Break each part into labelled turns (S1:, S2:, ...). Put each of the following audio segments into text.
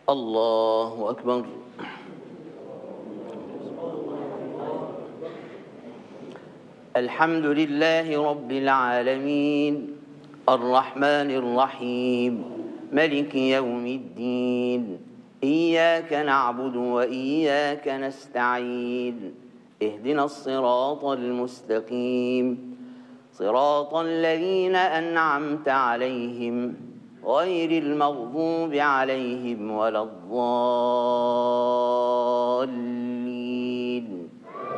S1: الله أكبر. الحمد لله رب العالمين، الرحمن الرحيم، ملك يوم الدين. إياك نعبد وإياك نستعين. اهدنا الصراط المستقيم، صراط الذين أنعمت عليهم غير المغضوب عليهم ولا الضالين.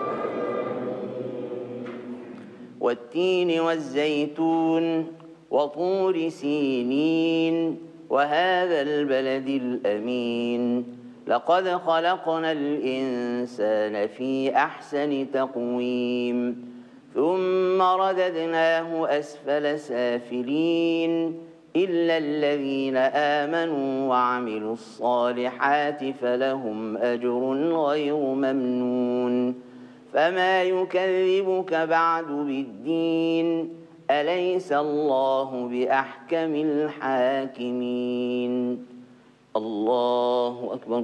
S1: والتين والزيتون وطور سينين وهذا البلد الأمين. لقد خلقنا الإنسان في أحسن تقويم، ثم رددناه أسفل سافلين، إلا الذين آمنوا وعملوا الصالحات فلهم أجر غير ممنون. فما يكذبك بعد بالدين، أليس الله بأحكم الحاكمين. الله أكبر.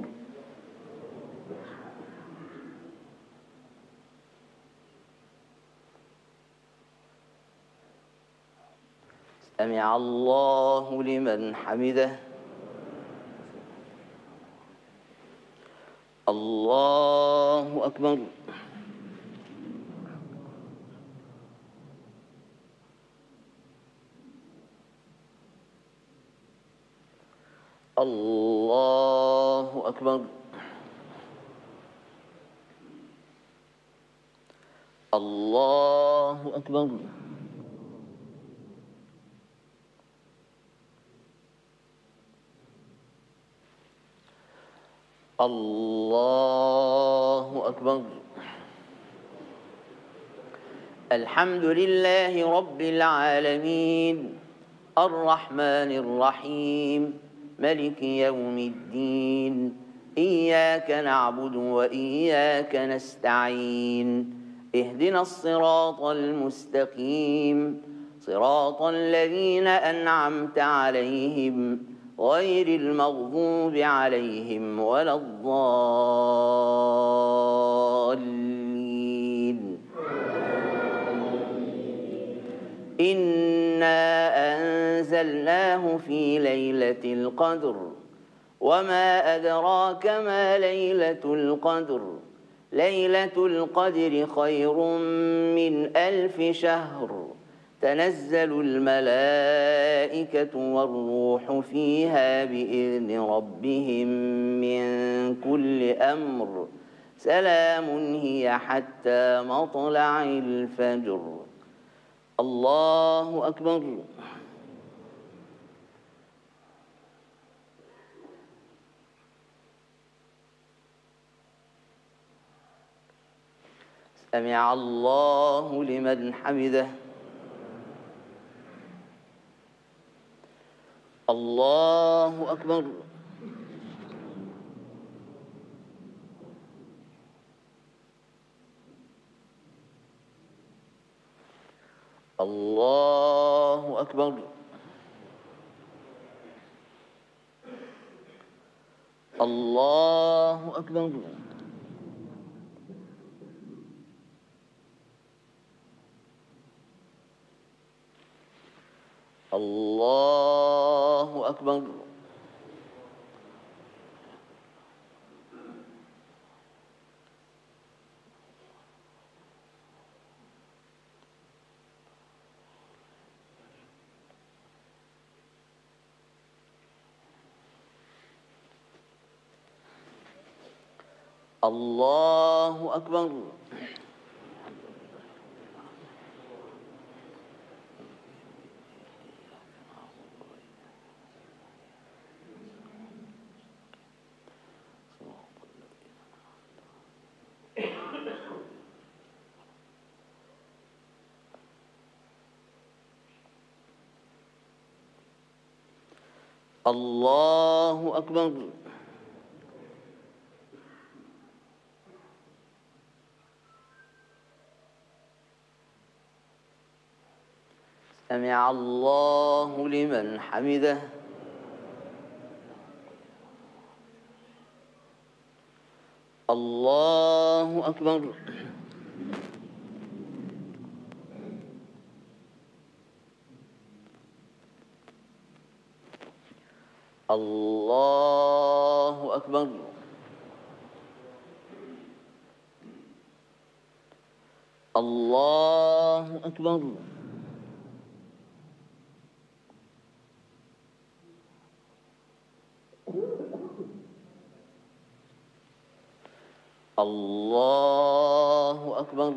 S1: سمع الله لمن حمده. الله أكبر. الله أكبر. الله أكبر. الله أكبر. الحمد لله رب العالمين، الرحمن الرحيم، ملك يوم الدين. إياك نعبد وإياك نستعين. اهدنا الصراط المستقيم، صراط الذين أنعمت عليهم غير المغضوب عليهم ولا الضالين. إنا أنزلناه في ليلة القدر، وما أدراك ما ليلة القدر. ليلة القدر خير من 1000 شهر. تنزل الملائكة والروح فيها بإذن ربهم من كل أمر. سلام هي حتى مطلع الفجر. الله أكبر. سمع الله لمن حمده. الله أكبر. الله أكبر. الله أكبر. الله أكبر. الله أكبر. الله أكبر. سمع الله لمن حمده. الله أكبر. الله أكبر. الله أكبر. الله أكبر.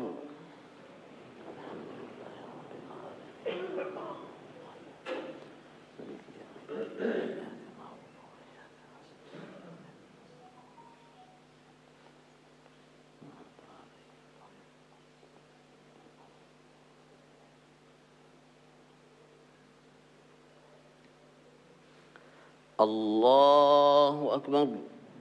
S1: الله أكبر.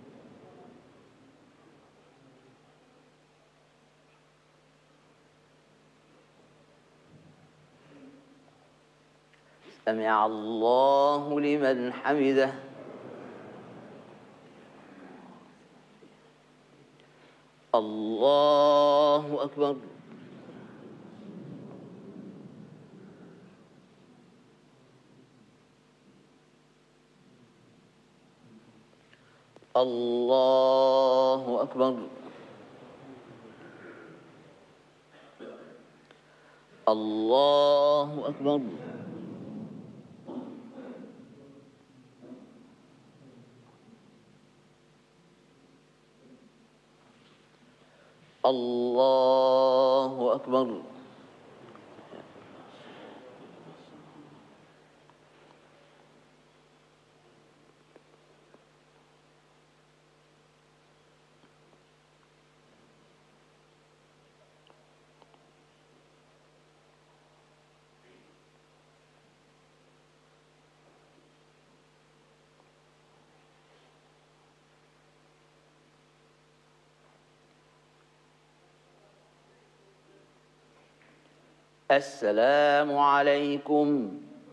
S1: سمع الله لمن حمده. الله أكبر. الله أكبر. الله أكبر. الله أكبر. السلام عليكم.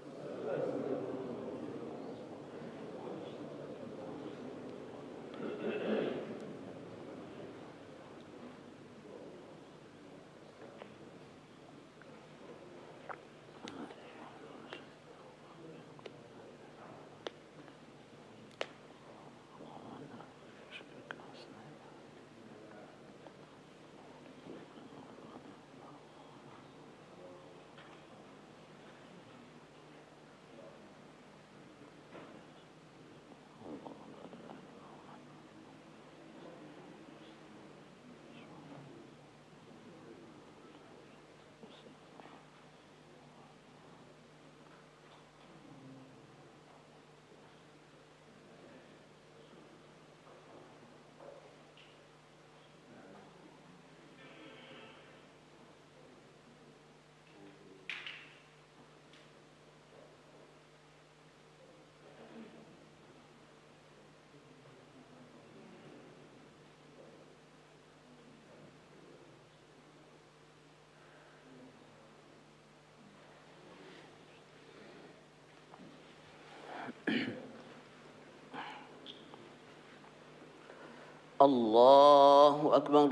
S1: الله أكبر.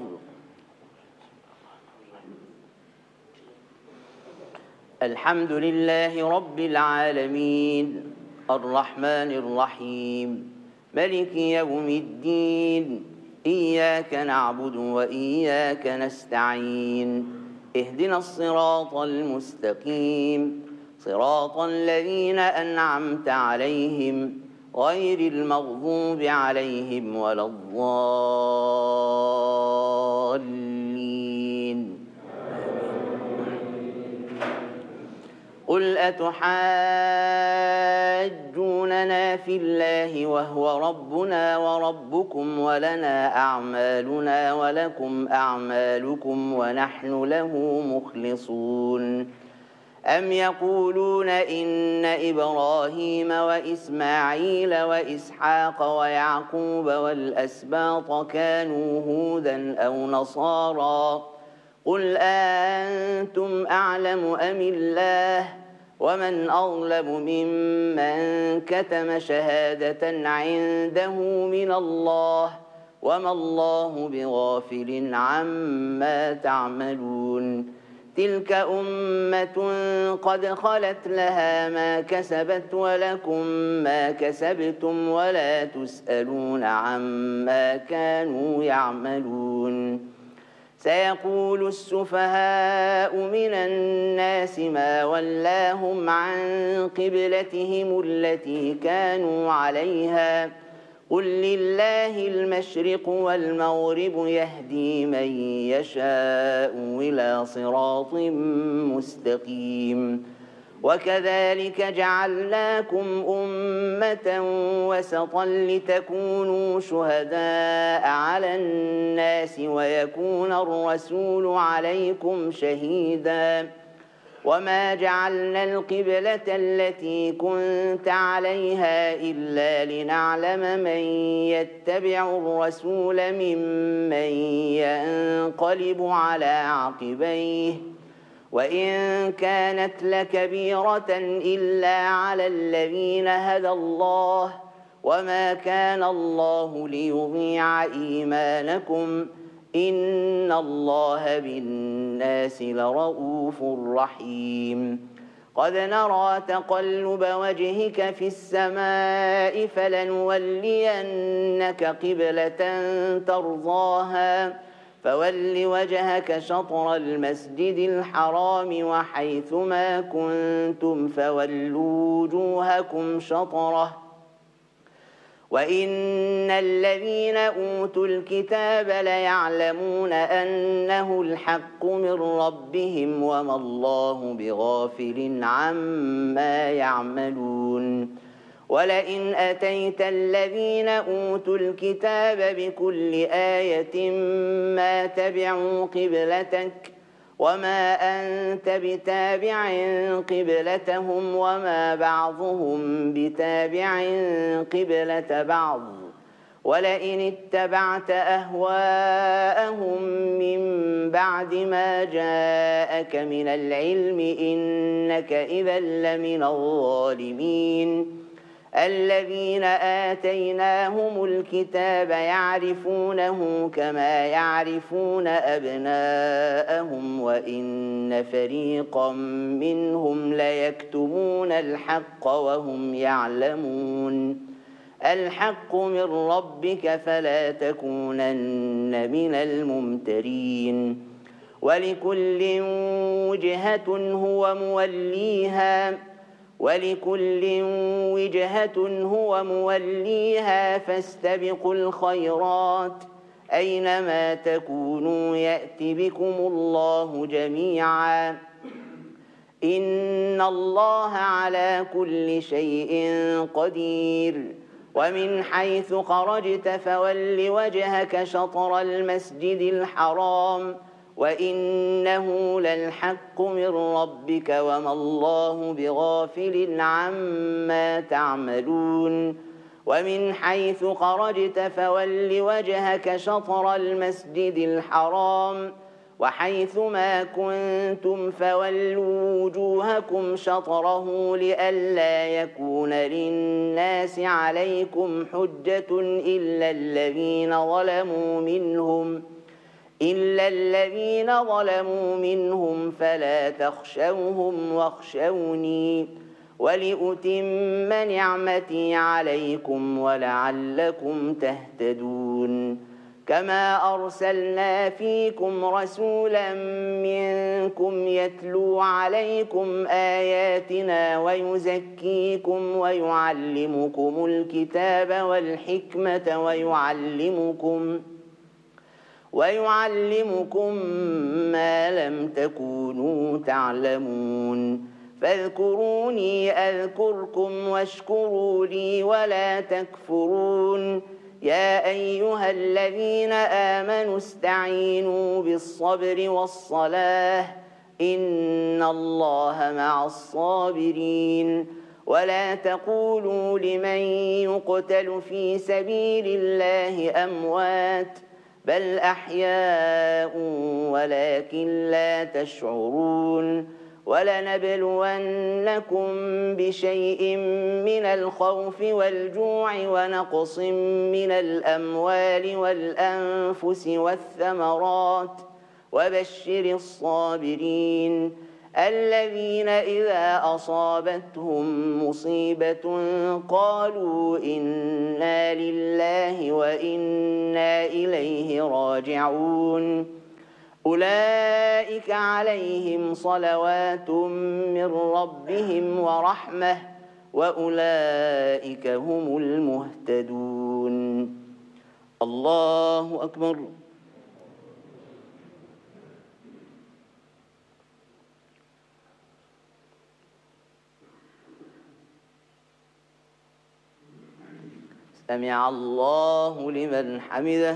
S1: الحمد لله رب العالمين الرحمن الرحيم ملك يوم الدين إياك نعبد وإياك نستعين اهدنا الصراط المستقيم صراط الذين أنعمت عليهم غير المغضوب عليهم ولا الضالين. قل أتحاجوننا في الله وهو ربنا وربكم ولنا أعمالنا ولكم أعمالكم ونحن له مخلصون. أم يقولون إن إبراهيم وإسماعيل وإسحاق ويعقوب والأسباط كانوا هودا أو نصارى قل أنتم أعلم أم الله ومن أظلم ممن كتم شهادة عنده من الله وما الله بغافل عما تعملون تلك أمة قد خلت لها ما كسبت ولكم ما كسبتم ولا تسألون عما كانوا يعملون سيقول السفهاء من الناس ما ولاهم عن قبلتهم التي كانوا عليها قل لله المشرق والمغرب يهدي من يشاء إلى صراط مستقيم وكذلك جعلناكم أمة وسطا لتكونوا شهداء على الناس ويكون الرسول عليكم شهيدا وما جعلنا القبلة التي كنت عليها إلا لنعلم من يتبع الرسول ممن ينقلب على عقبيه وإن كانت لكبيرة إلا على الذين هدى الله وما كان الله ليضيع إيمانكم إن الله بالناس لرؤوف رحيم قد نرى تقلب وجهك في السماء فلنولينك قبلة ترضاها فول وجهك شطر المسجد الحرام وحيثما كنتم فولوا وجوهكم شطره وإن الذين أوتوا الكتاب ليعلمون أنه الحق من ربهم وما الله بغافل عما يعملون ولئن أتيت الذين أوتوا الكتاب بكل آية ما تبعوا قبلتك وما أنت بتابع قبلتهم وما بعضهم بتابع قبلة بعض ولئن اتبعت أهواءهم من بعد ما جاءك من العلم إنك إذا لمن الظالمين الذين آتيناهم الكتاب يعرفونه كما يعرفون أبناءهم وإن فريقا منهم ليكتمون الحق وهم يعلمون الحق من ربك فلا تكونن من الممترين ولكل وجهة هو موليها فاستبقوا الخيرات أينما تكونوا يأت بكم الله جميعا إن الله على كل شيء قدير ومن حيث خرجت فول وجهك شطر المسجد الحرام وإنه للحق من ربك وما الله بغافل عما تعملون ومن حيث خرجت فول وجهك شطر المسجد الحرام وحيثما كنتم فولوا وجوهكم شطره لئلا يكون للناس عليكم حجة إلا الذين ظلموا منهم فلا تخشوهم واخشوني ولأتم نعمتي عليكم ولعلكم تهتدون كما أرسلنا فيكم رسولا منكم يتلو عليكم آياتنا ويزكيكم ويعلمكم الكتاب والحكمة ويعلمكم ما لم تكونوا تعلمون فاذكروني أذكركم واشكروا لي ولا تكفرون يا أيها الذين آمنوا استعينوا بالصبر والصلاة إن الله مع الصابرين ولا تقولوا لمن يقتل في سبيل الله أموات بل أحياء ولكن لا تشعرون ولنبلونكم بشيء من الخوف والجوع ونقص من الأموال والأنفس والثمرات وبشر الصابرين الذين إذا أصابتهم مصيبة قالوا إنا لله وإنا إليه راجعون أولئك عليهم صلوات من ربهم ورحمة وأولئك هم المهتدون. الله أكبر. سمع الله لمن حمده.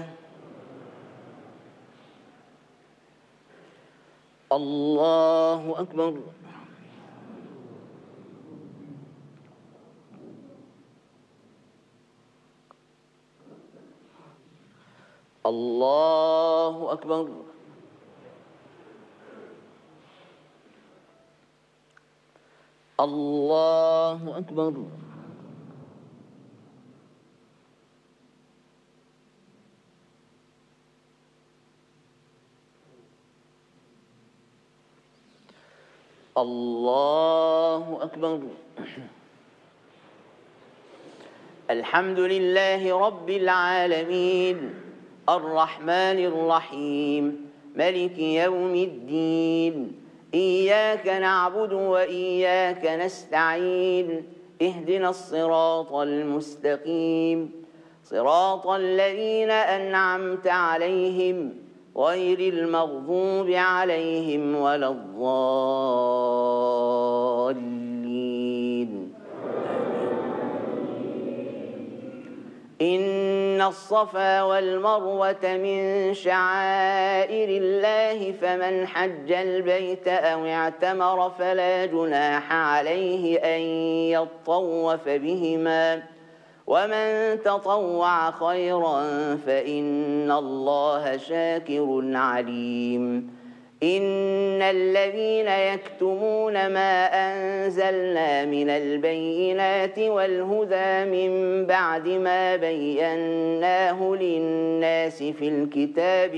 S1: الله أكبر. الله أكبر. الله أكبر. الله أكبر. الحمد لله رب العالمين الرحمن الرحيم ملك يوم الدين إياك نعبد وإياك نستعين اهدنا الصراط المستقيم صراط الذين أنعمت عليهم غير المغضوب عليهم ولا الضالين. إن الصفا والمروة من شعائر الله فمن حج البيت أو اعتمر فلا جناح عليه أن يطوف بهما ومن تطوع خيرا فإن الله شاكر عليم. إن الذين يكتمون ما أنزلنا من البينات والهدى من بعد ما بيناه للناس في الكتاب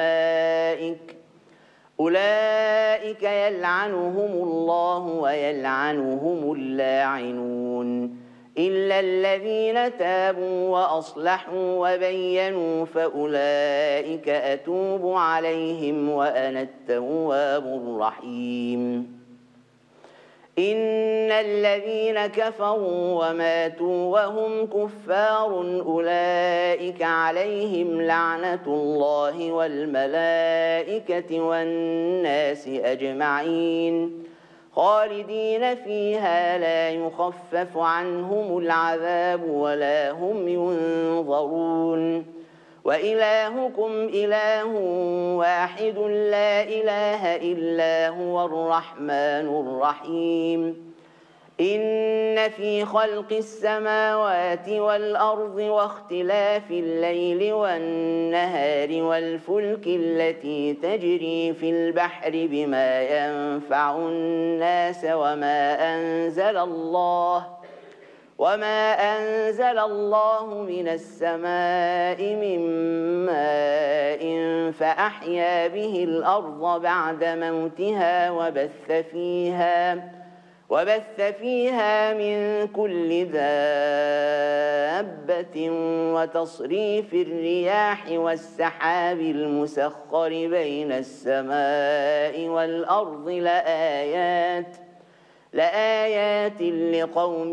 S1: أولئك يلعنهم الله ويلعنهم اللاعنون إلا الذين تابوا وأصلحوا وبينوا فأولئك أتوب عليهم وأنا التواب الرحيم. إن الذين كفروا وماتوا وهم كفار أولئك عليهم لعنة الله والملائكة والناس أجمعين خالدين فيها لا يخفف عنهم العذاب ولا هم ينظرون. وإلهكم إله واحد لا إله إلا هو الرحمن الرحيم. إن في خلق السماوات والأرض واختلاف الليل والنهار والفلك التي تجري في البحر بما ينفع الناس وما أنزل الله من السماء من ماء فأحيا به الأرض بعد موتها وبث فيها من كل دابة وتصريف الرياح والسحاب المسخر بين السماء والأرض لآيات لقوم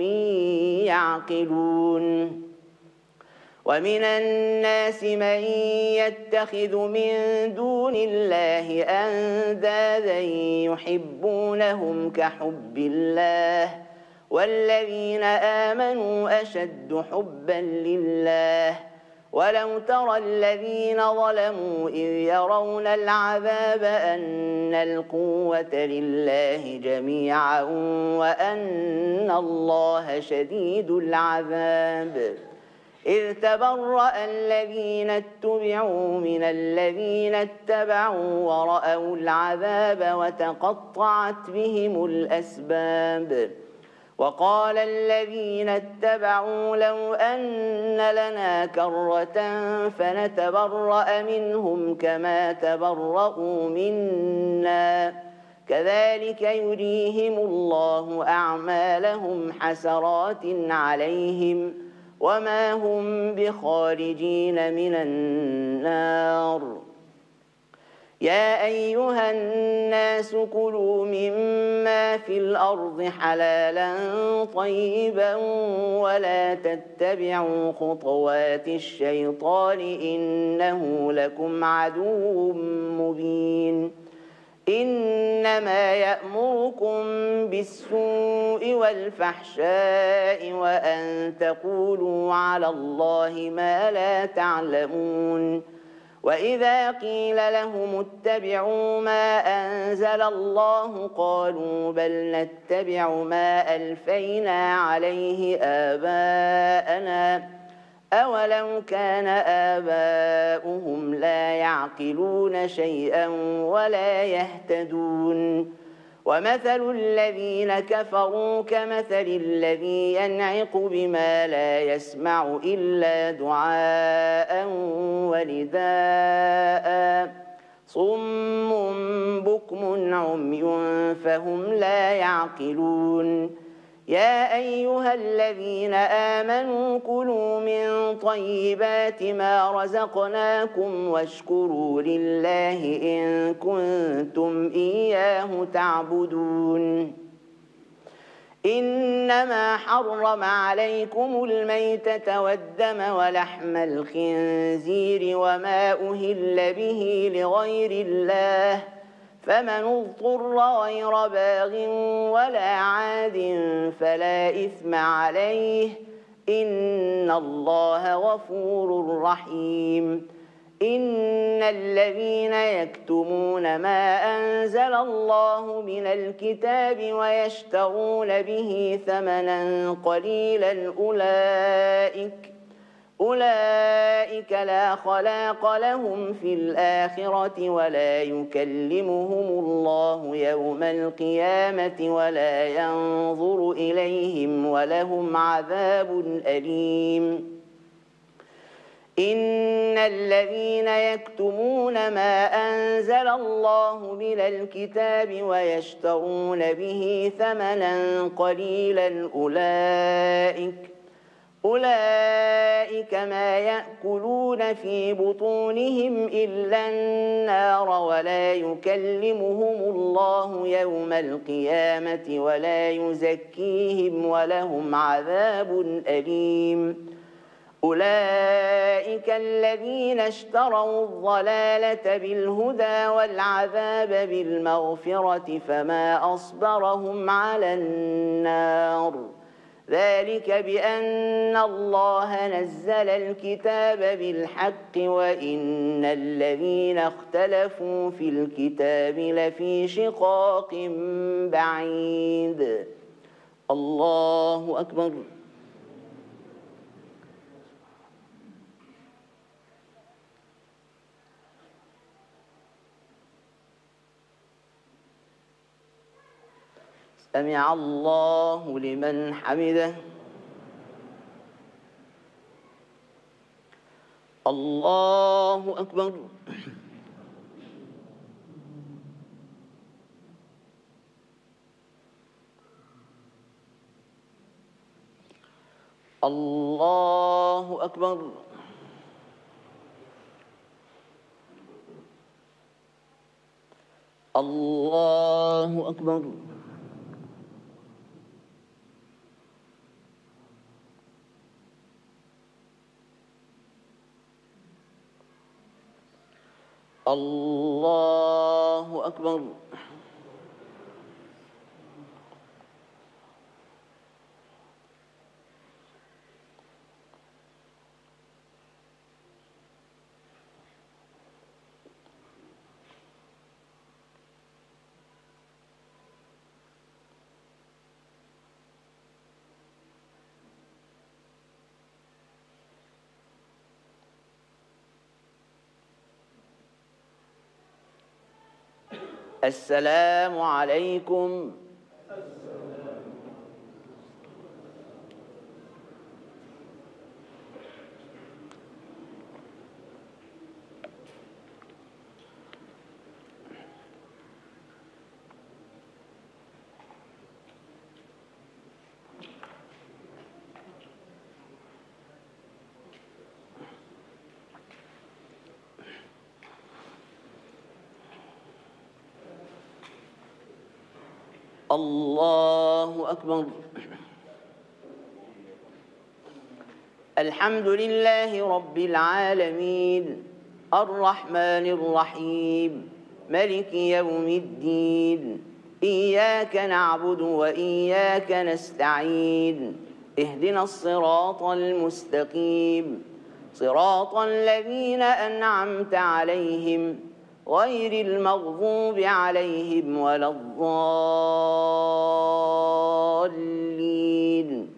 S1: يعقلون. ومن الناس من يتخذ من دون الله أندادا يحبونهم كحب الله والذين آمنوا أشد حبا لله. ولو ترى الذين ظلموا إذ يرون العذاب أن القوة لله جميعا وأن الله شديد العذاب. إذ تبرأ الذين اتبعوا من الذين اتبعوا ورأوا العذاب وتقطعت بهم الأسباب وقال الذين اتبعوا لو أن لنا كرة فنتبرأ منهم كما تبرأوا منا كذلك يريهم الله أعمالهم حسرات عليهم وما هم بخارجين من النار يا أيها الناس كلوا مما في الأرض حلالا طيبا ولا تتبعوا خطوات الشيطان إنه لكم عدو مبين إنما يأمركم بالسوء والفحشاء وأن تقولوا على الله ما لا تعلمون وإذا قيل لهم اتبعوا ما أنزل الله قالوا بل نتبع ما ألفينا عليه آباءنا أولو كان آباؤهم لا يعقلون شيئا ولا يهتدون ومثل الذين كفروا كمثل الذي ينعق بما لا يسمع إلا دعاء ونداء صم بكم عمي فهم لا يعقلون يا أيها الذين آمنوا كلوا من طيبات ما رزقناكم واشكروا لله إن كنتم إياه تعبدون إنما حرم عليكم الميتة والدم ولحم الخنزير وما أهل به لغير الله فمن اضطر غير باغ ولا عاد فلا إثم عليه إن الله غفور رحيم إن الذين يكتمون ما أنزل الله من الكتاب ويشترون به ثمنا قليلا أولئك لا خلاق لهم في الآخرة ولا يكلمهم الله يوم القيامة ولا ينظر إليهم ولهم عذاب أليم إن الذين يكتمون ما أنزل الله من الكتاب ويشترون به ثمنا قليلا أولئك ما يأكلون في بطونهم إلا النار ولا يكلمهم الله يوم القيامة ولا يزكيهم ولهم عذاب أليم أولئك الذين اشتروا الضلالة بالهدى والعذاب بالمغفرة فما أصبرهم على النار ذلك بأن الله نزل الكتاب بالحق وإن الذين اختلفوا في الكتاب لفي شقاق بعيد الله أكبر سمع الله لمن حمده الله أكبر الله أكبر الله أكبر الله أكبر السلام عليكم. الله أكبر. الحمد لله رب العالمين الرحمن الرحيم ملك يوم الدين إياك نعبد وإياك نستعين اهدنا الصراط المستقيم صراط الذين أنعمت عليهم غير المغضوب عليهم ولا الضالين.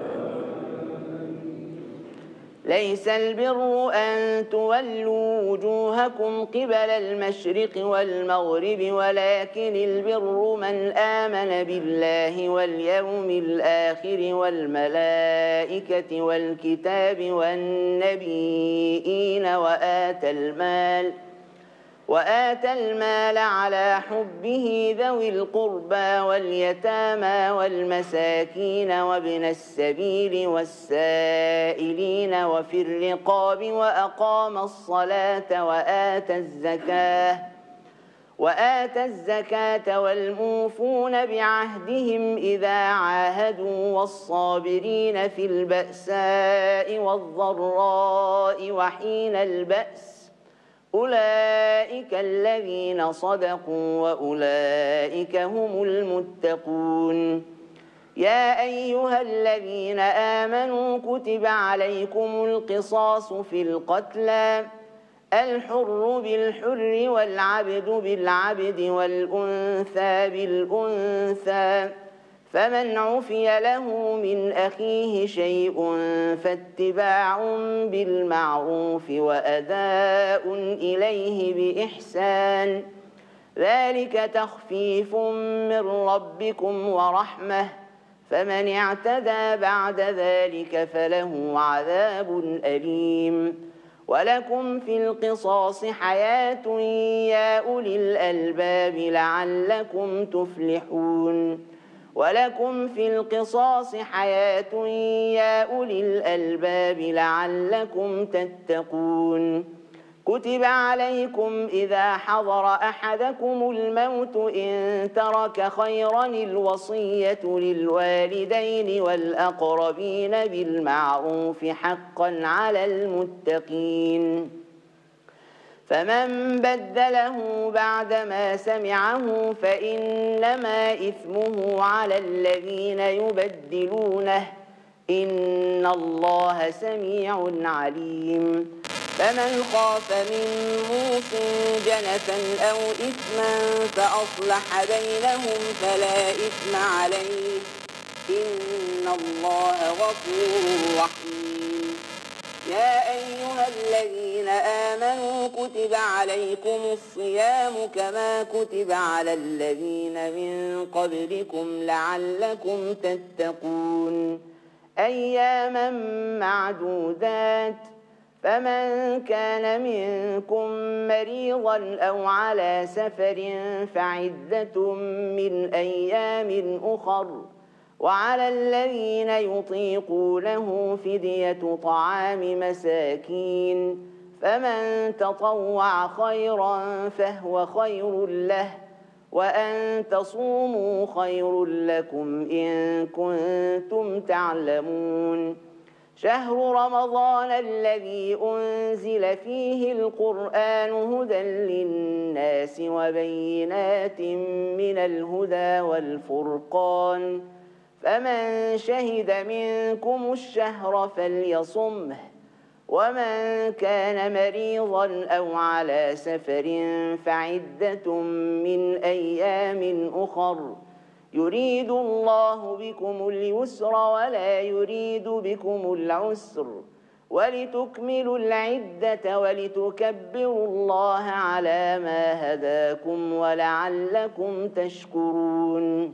S1: ليس البر أن تولوا وجوهكم قبل المشرق والمغرب ولكن البر من آمن بالله واليوم الآخر والملائكة والكتاب والنبيين وآتى المال على حبه ذوي القربى واليتامى والمساكين وابن السبيل والسائلين وفي الرقاب وأقام الصلاة وآتى الزكاة والموفون بعهدهم إذا عاهدوا والصابرين في البأساء والضراء وحين البأس أولئك الذين صدقوا وأولئك هم المتقون. يا أيها الذين آمنوا كتب عليكم القصاص في القتلى الحر بالحر والعبد بالعبد والأنثى بالأنثى فمن عفي له من أخيه شيء فاتباع بالمعروف وأداء إليه بإحسان ذلك تخفيف من ربكم ورحمة فمن اعتدى بعد ذلك فله عذاب أليم. ولكم في القصاص حياة يا أولي الألباب لعلكم تفلحون. ولكم في القصاص حياة يا أولي الألباب لعلكم تتقون. كتب عليكم إذا حضر أحدكم الموت إن ترك خيرا الوصية للوالدين والأقربين بالمعروف حقا على المتقين. فمن بدله بعدما سمعه فإنما إثمه على الذين يبدلونه إن الله سميع عليم. فمن خاف من موص جنفا أو إثما فأصلح بينهم فلا إثم عليه إن الله غفور رحيم. يا أيها الذين آمنوا كتب عليكم الصيام كما كتب على الذين من قبلكم لعلكم تتقون أياما معدودات فمن كان منكم مريضا أو على سفر فعدة من أيام أخر وعلى الذين يطيقونه فدية طعام مساكين فمن تطوع خيرا فهو خير له وأن تصوموا خير لكم إن كنتم تعلمون. شهر رمضان الذي أنزل فيه القرآن هدى للناس وبينات من الهدى والفرقان فمن شهد منكم الشهر فليصمه ومن كان مريضا أو على سفر فعدة من أيام أخر يريد الله بكم اليسر ولا يريد بكم العسر ولتكملوا العدة ولتكبروا الله على ما هداكم ولعلكم تشكرون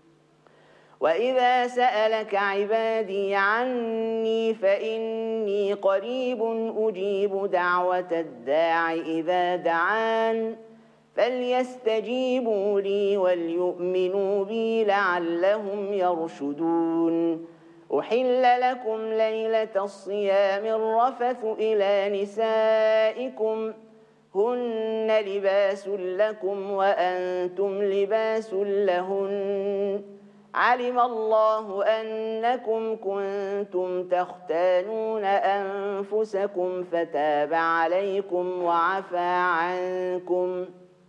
S1: وإذا سألك عبادي عني فإني قريب أجيب دعوة الداع إذا دعان فليستجيبوا لي وليؤمنوا بي لعلهم يرشدون أحل لكم ليلة الصيام الرفث إلى نسائكم هن لباس لكم وأنتم لباس لهن علم الله أنكم كنتم تختانون أنفسكم فتاب عليكم وعفى عنكم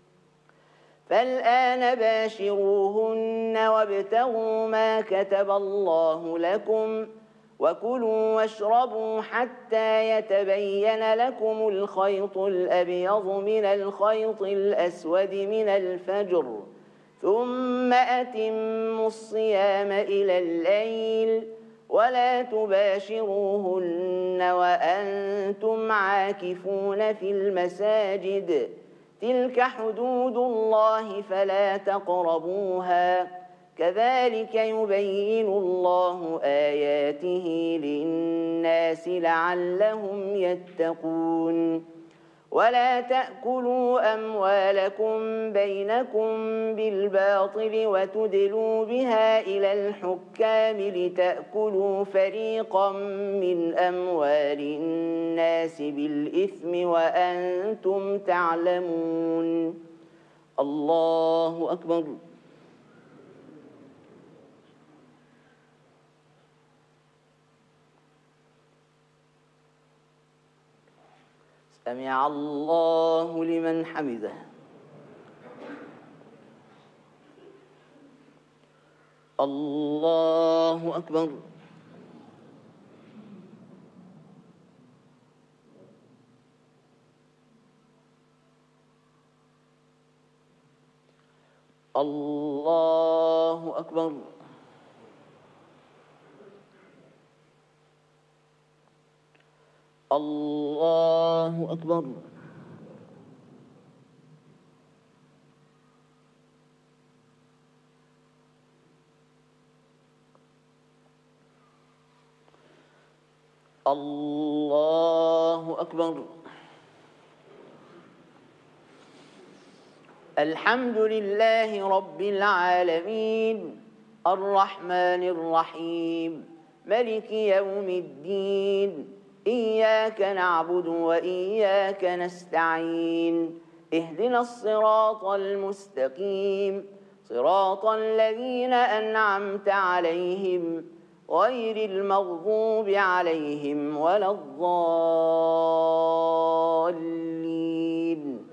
S1: فالآن باشروهن وابتغوا ما كتب الله لكم وكلوا واشربوا حتى يتبين لكم الخيط الأبيض من الخيط الأسود من الفجر ثم أتموا الصيام إلى الليل ولا تباشروهن وأنتم عاكفون في المساجد تلك حدود الله فلا تقربوها كذلك يبين الله آياته للناس لعلهم يتقون ولا تأكلوا أموالكم بينكم بالباطل وتدلوا بها إلى الحكام لتأكلوا فريقا من أموال الناس بالإثم وأنتم تعلمون الله أكبر سمع الله لمن حمده الله أكبر الله أكبر الله أكبر الله أكبر الحمد لله رب العالمين الرحمن الرحيم ملك يوم الدين إياك نعبد وإياك نستعين اهدنا الصراط المستقيم صراط الذين أنعمت عليهم غير المغضوب عليهم ولا الضالين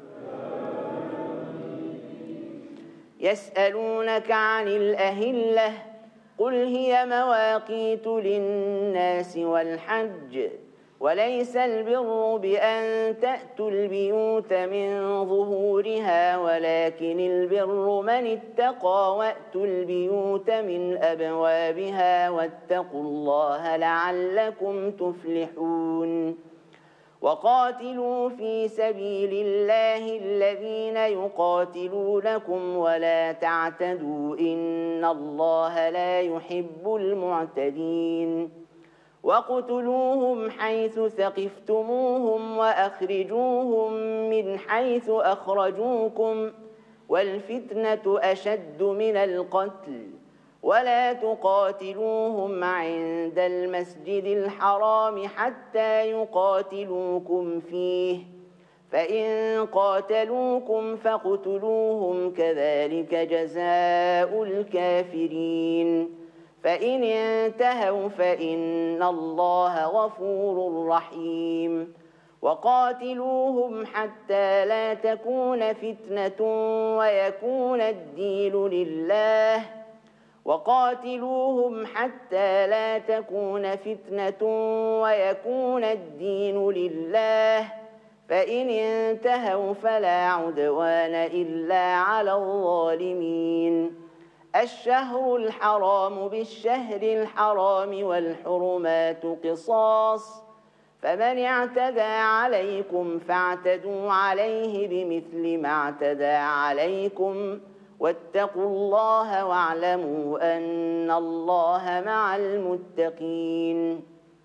S1: يسألونك عن الأهلة قل هي مواقيت للناس والحج وليس البر بأن تأتوا البيوت من ظهورها ولكن البر من اتقى وأتوا البيوت من أبوابها واتقوا الله لعلكم تفلحون وقاتلوا في سبيل الله الذين يقاتلونكم ولا تعتدوا إن الله لا يحب المعتدين واقتلوهم حيث ثقفتموهم وأخرجوهم من حيث أخرجوكم والفتنة أشد من القتل ولا تقاتلوهم عند المسجد الحرام حتى يقاتلوكم فيه فإن قاتلوكم فاقتلوهم كذلك جزاء الكافرين فإن انتهوا فإن الله غفور رحيم وقاتلوهم حتى لا تكون فتنة ويكون الدين لله وقاتلوهم حتى لا تكون فتنة ويكون الدين لله فإن انتهوا فلا عدوان إلا على الظالمين الشهر الحرام بالشهر الحرام والحرمات قصاص فمن اعتدى عليكم فاعتدوا عليه بمثل ما اعتدى عليكم واتقوا الله واعلموا أن الله مع المتقين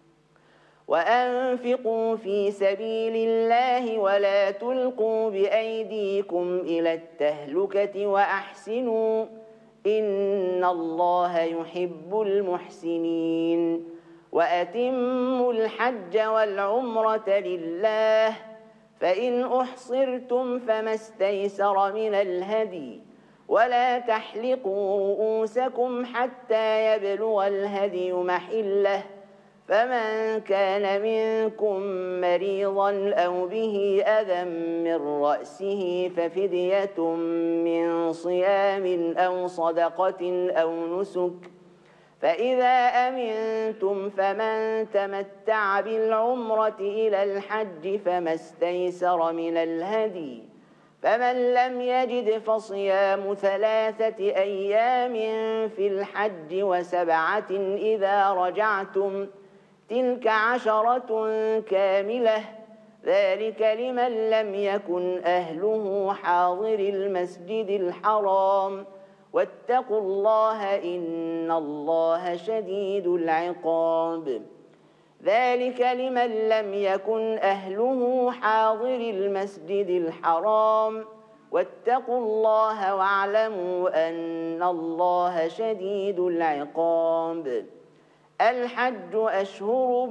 S1: وأنفقوا في سبيل الله ولا تلقوا بأيديكم إلى التهلكة وأحسنوا إن الله يحب المحسنين وأتموا الحج والعمرة لله فإن أحصرتم فما استيسر من الهدي ولا تحلقوا رؤوسكم حتى يبلغ الهدي محله فمن كان منكم مريضا أو به أذى من رأسه ففدية من صيام أو صدقة أو نسك فإذا أمنتم فمن تمتع بالعمرة إلى الحج فما استيسر من الهدي فمن لم يجد فصيام 3 أيام في الحج و7 إذا رجعتم تلك 10 كاملة ذلك لمن لم يكن أهله حاضر المسجد الحرام واتقوا الله إن الله شديد العقاب ذلك لمن لم يكن أهله حاضر المسجد الحرام واتقوا الله واعلموا أن الله شديد العقاب الحج أشهر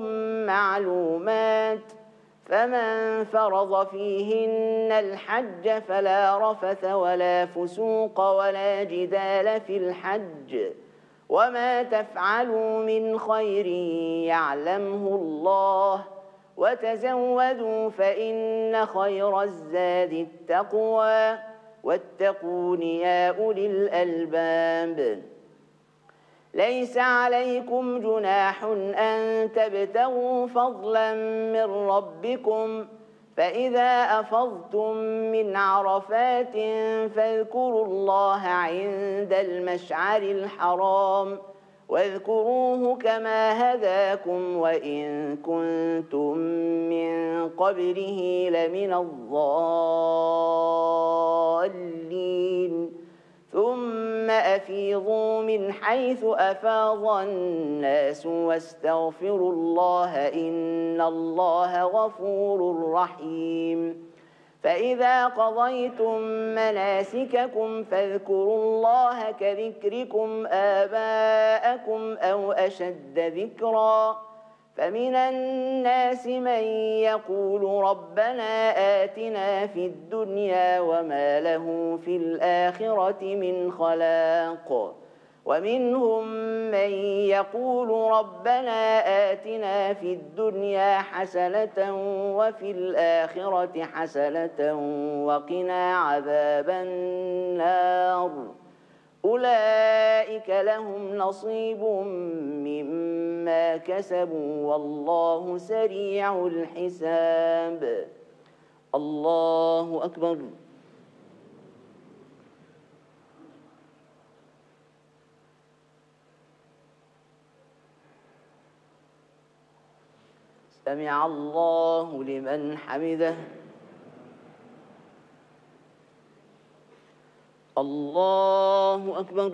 S1: معلومات فمن فرض فيهن الحج فلا رفث ولا فسوق ولا جدال في الحج وما تفعلوا من خير يعلمه الله وتزودوا فإن خير الزاد التقوى واتقون يا أولي الألباب ليس عليكم جناح أن تبتغوا فضلا من ربكم فإذا أفضتم من عرفات فاذكروا الله عند المشعر الحرام واذكروه كما هداكم وإن كنتم من قبله لمن الضالين ثم أفيضوا من حيث أفاض الناس واستغفروا الله إن الله غفور رحيم فإذا قضيتم مناسككم فاذكروا الله كذكركم آباءكم أو أشد ذكرا فمن الناس من يقول ربنا آتنا في الدنيا وما له في الآخرة من خلاق ومنهم من يقول ربنا آتنا في الدنيا حسنة وفي الآخرة حسنة وقنا عذاب النار أولئك لهم نصيب مما كسبوا والله سريع الحساب الله أكبر سمع الله لمن حمده الله أكبر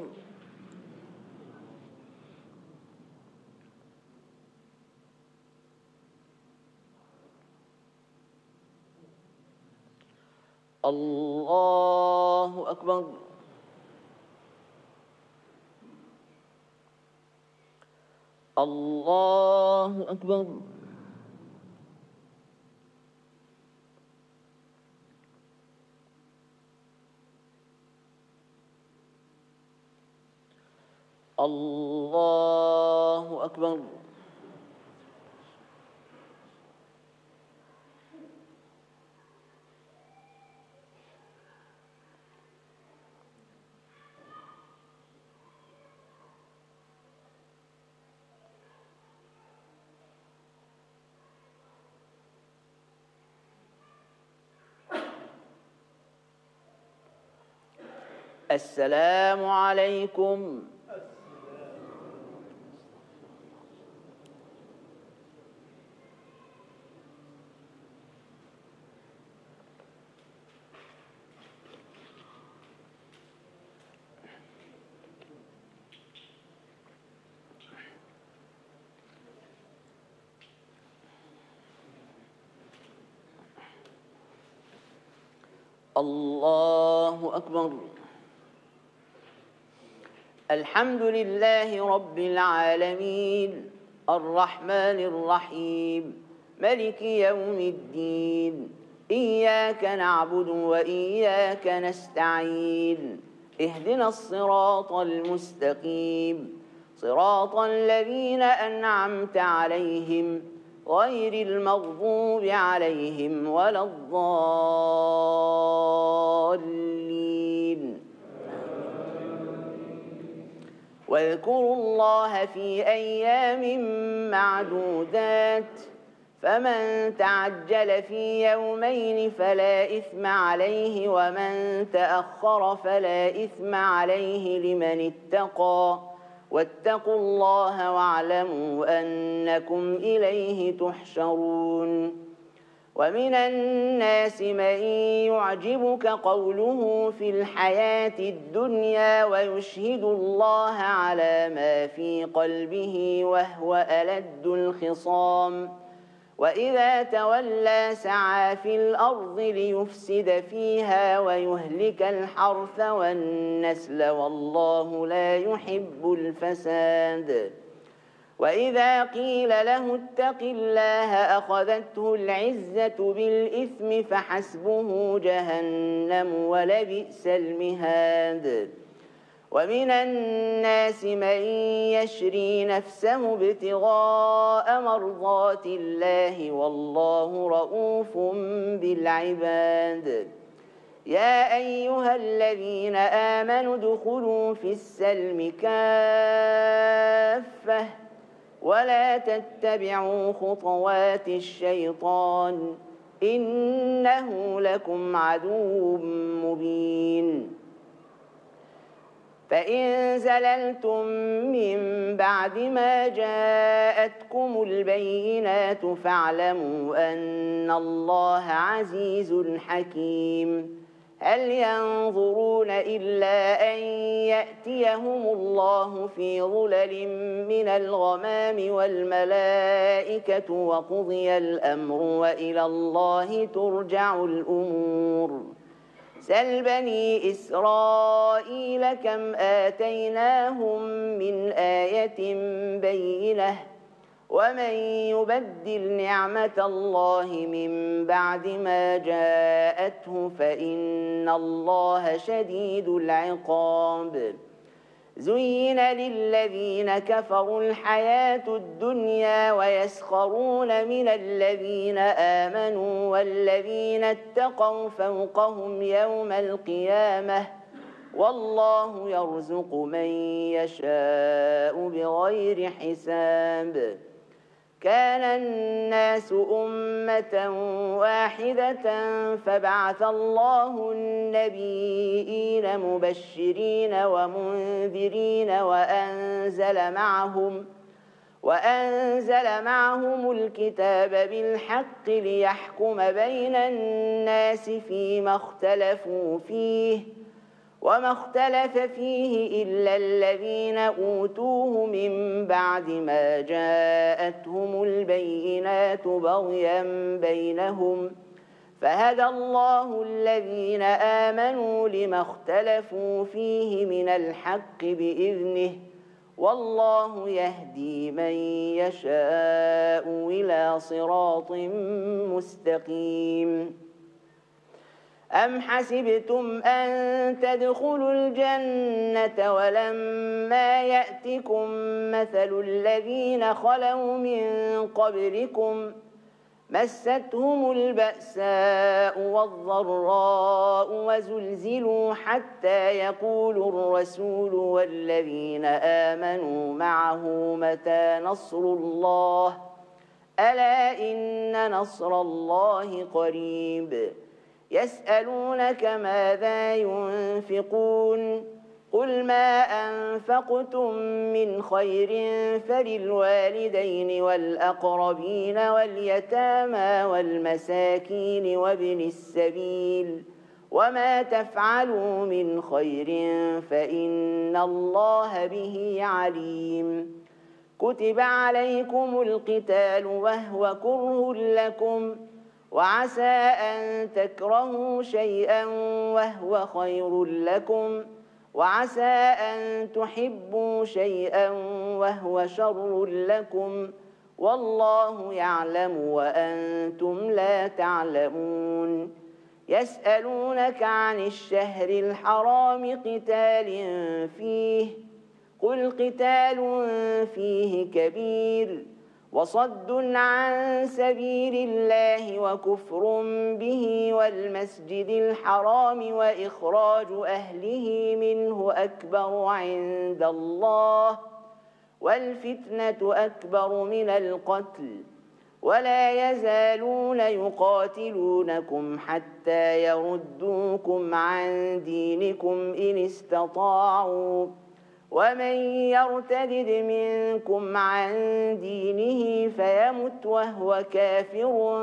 S1: الله أكبر الله أكبر الله أكبر السلام عليكم الله أكبر. الحمد لله رب العالمين، الرحمن الرحيم، ملك يوم الدين. إياك نعبد وإياك نستعين، اهدنا الصراط المستقيم، صراط الذين أنعمت عليهم غير المغضوب عليهم ولا الضالين. واذكروا الله في أيام معدودات، فمن تعجل في يومين فلا إثم عليه، ومن تأخر فلا إثم عليه لمن اتقى. واتقوا الله واعلموا أنكم إليه تحشرون. ومن الناس من يعجبك قوله في الحياة الدنيا ويشهد الله على ما في قلبه وهو ألد الخصام، وإذا تولى سعى في الأرض ليفسد فيها ويهلك الحرث والنسل، والله لا يحب الفساد. وإذا قيل له اتق الله أخذته العزة بالإثم فحسبه جهنم ولبئس المهاد. ومن الناس من يشري نفسه ابتغاء مرضات الله، والله رؤوف بالعباد. يا أيها الذين آمنوا ادخلوا في السلم كافة ولا تتبعوا خطوات الشيطان، إنه لكم عدو مبين. فإن زللتم من بعد ما جاءتكم البينات فاعلموا أن الله عزيز حكيم. هل ينظرون إلا أن يأتيهم الله في ظلل من الغمام والملائكة وقضي الأمر وإلى الله ترجع الأمور. سل بني إسرائيل كم آتيناهم من آية بينة، ومن يبدل نعمة الله من بعد ما جاءته فإن الله شديد العقاب. زين للذين كفروا الحياة الدنيا ويسخرون من الذين آمنوا والذين اتقوا فوقهم يوم القيامة، والله يرزق من يشاء بغير حساب. كان الناس أمة واحدة فبعث الله النبيين مبشرين ومنذرين وأنزل معهم الكتاب بالحق ليحكم بين الناس فيما اختلفوا فيه، وما اختلف فيه إلا الذين أوتوه من بعد ما جاءتهم البينات بغيا بينهم، فهدى الله الذين آمنوا لما اختلفوا فيه من الحق بإذنه، والله يهدي من يشاء إلى صراط مستقيم. أم حسبتم أن تدخلوا الجنة ولما يأتكم مثل الذين خلوا من قبلكم مستهم البأساء والضراء وزلزلوا حتى يقول الرسول والذين آمنوا معه متى نصر الله، ألا إن نصر الله قريب. يسألونك ماذا ينفقون قل ما أنفقتم من خير فللوالدين والأقربين واليتامى والمساكين وابن السبيل، وما تفعلوا من خير فإن الله به عليم. كتب عليكم القتال وهو كره لكم وعسى أن تكرهوا شيئا وهو خير لكم، وعسى أن تحبوا شيئا وهو شر لكم، والله يعلم وأنتم لا تعلمون. يسألونك عن الشهر الحرام قتال فيه، قل قتال فيه كبير، وصد عن سبيل الله وكفر به والمسجد الحرام وإخراج أهله منه أكبر عند الله، والفتنة أكبر من القتل، ولا يزالون يقاتلونكم حتى يردوكم عن دينكم إن استطاعوا، ومن يرتد منكم عن دينه فيمت وهو كافر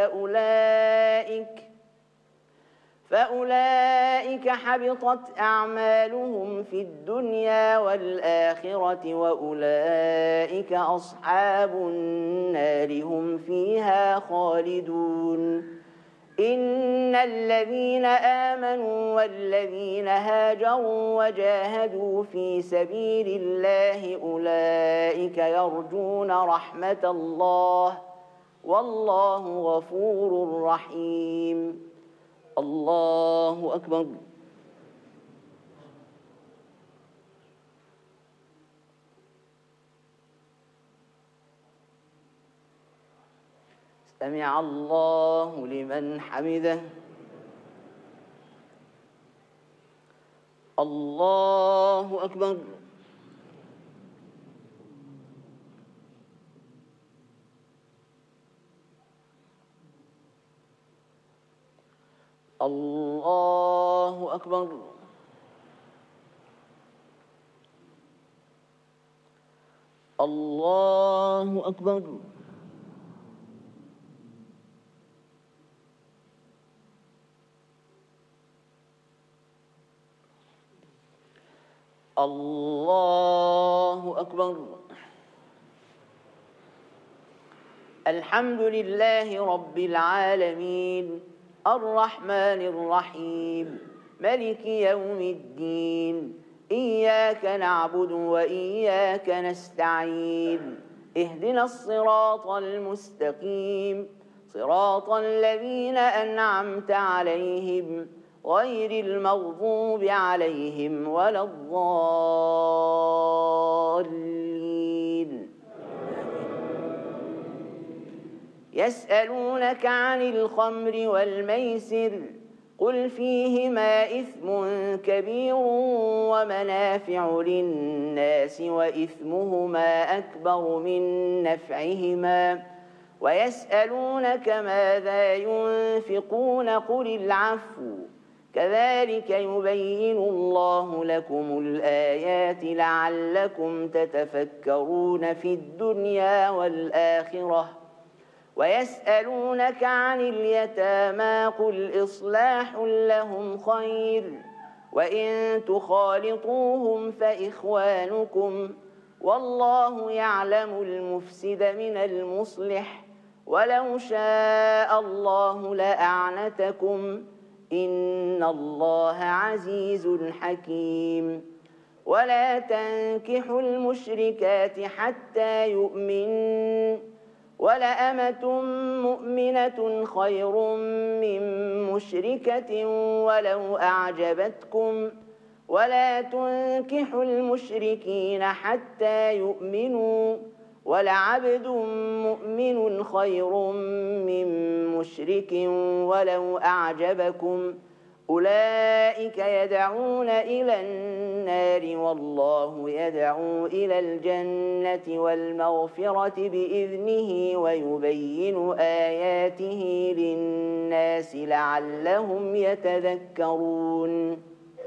S1: فأولئك حبطت أعمالهم في الدنيا والآخرة، وأولئك أصحاب النار هم فيها خالدون. إن الذين آمنوا والذين هاجروا وجاهدوا في سبيل الله أولئك يرجون رحمة الله، والله غفور رحيم. الله أكبر. سمع الله لمن حمده. الله أكبر. الله أكبر. الله أكبر. الله أكبر. الحمد لله رب العالمين، الرحمن الرحيم، ملك يوم الدين، إياك نعبد وإياك نستعين، اهدنا الصراط المستقيم، صراط الذين أنعمت عليهم غير المغضوب عليهم ولا الضالين. يسألونك عن الخمر والميسر، قل فيهما إثم كبير ومنافع للناس وإثمهما أكبر من نفعهما، ويسألونك ماذا ينفقون قل العفو، كذلك يبين الله لكم الآيات لعلكم تتفكرون في الدنيا والآخرة. ويسألونك عن اليتامى قل إصلاح لهم خير، وإن تخالطوهم فإخوانكم، والله يعلم المفسد من المصلح، ولو شاء الله لأعنتكم، إن الله عزيز حكيم. ولا تنكحوا المشركات حتى يؤمنوا، ولأمة مؤمنة خير من مشركة ولو أعجبتكم، ولا تنكحوا المشركين حتى يؤمنوا، ولعبد مؤمن خير من مشرك ولو أعجبكم، أولئك يدعون إلى النار والله يدعو إلى الجنة والمغفرة بإذنه، ويبين آياته للناس لعلهم يتذكرون.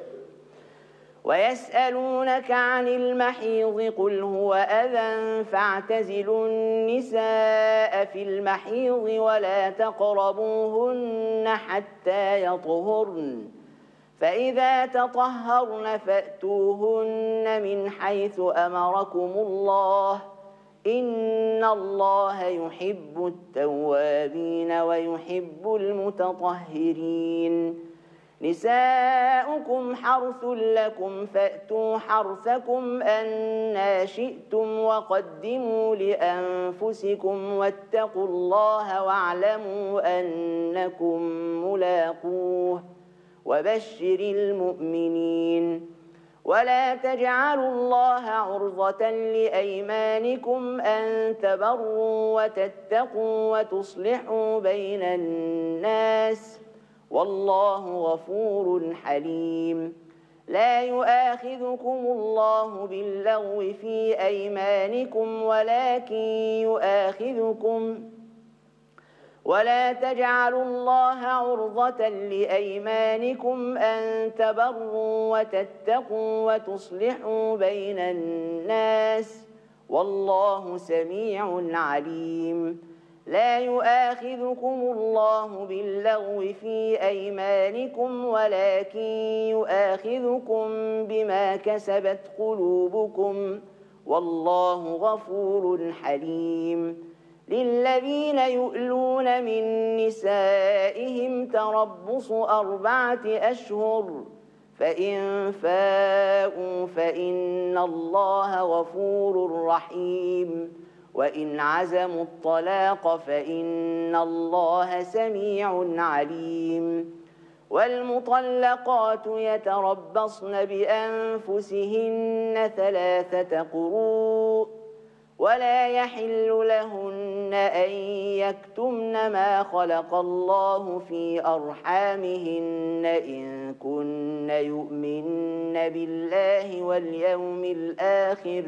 S1: ويسألونك عن المحيض قل هو أذى فاعتزلوا النساء في المحيض ولا تقربوهن حتى يطهرن، فإذا تطهرن فأتوهن من حيث أمركم الله، إن الله يحب التوابين ويحب المتطهرين نساؤكم حرث لكم فأتوا حرثكم أنى شئتم وقدموا لأنفسكم واتقوا الله واعلموا أنكم ملاقوه وبشر المؤمنين ولا تجعلوا الله عرضة لأيمانكم أن تبروا وتتقوا وتصلحوا بين الناس والله غفور حليم لا يؤاخذكم الله باللغو في أيمانكم ولا تجعلوا الله عرضة لأيمانكم أن تبروا وتتقوا وتصلحوا بين الناس والله سميع عليم لا يؤاخذكم الله باللغو في أيمانكم ولكن يؤاخذكم بما كسبت قلوبكم والله غفور حليم للذين يؤلون من نسائهم تربص 4 أشهر فإن فاءوا فإن الله غفور رحيم وإن عزموا الطلاق فإن الله سميع عليم والمطلقات يتربصن بأنفسهن 3 قروء ولا يحل لهن أن يكتمن ما خلق الله في أرحامهن إن كن يؤمن بالله واليوم الآخر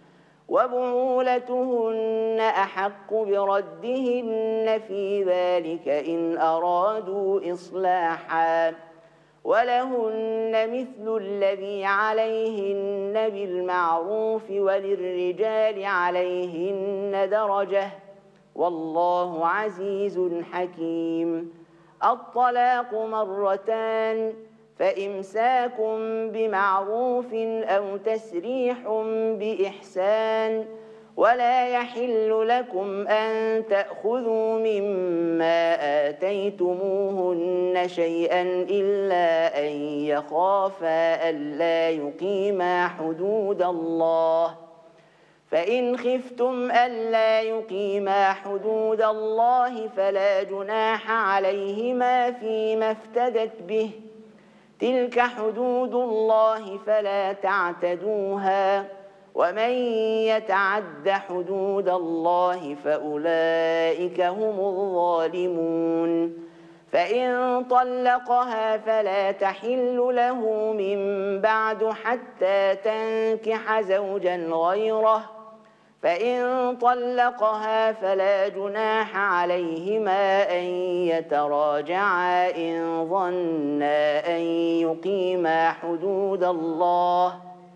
S1: وبعولتهن أحق بردهن في ذلك إن أرادوا إصلاحا ولهن مثل الذي عليهن بالمعروف وللرجال عليهن درجة والله عزيز حكيم الطلاق 2 فإمساك بمعروف أو تسريح بإحسان ولا يحل لكم أن تأخذوا مما آتيتموهن شيئا إلا أن يخافا ألا يقيما حدود الله فإن خفتم ألا يقيما حدود الله فلا جناح عليهما فيما افتدت به تلك حدود الله فلا تعتدوها ومن يتعد حدود الله فأولئك هم الظالمون فإن طلقها فلا تحل له من بعد حتى تنكح زوجا غيره فإن طلقها فلا جناح عليهما أن يتراجعا إن ظنا أن يقيما حدود الله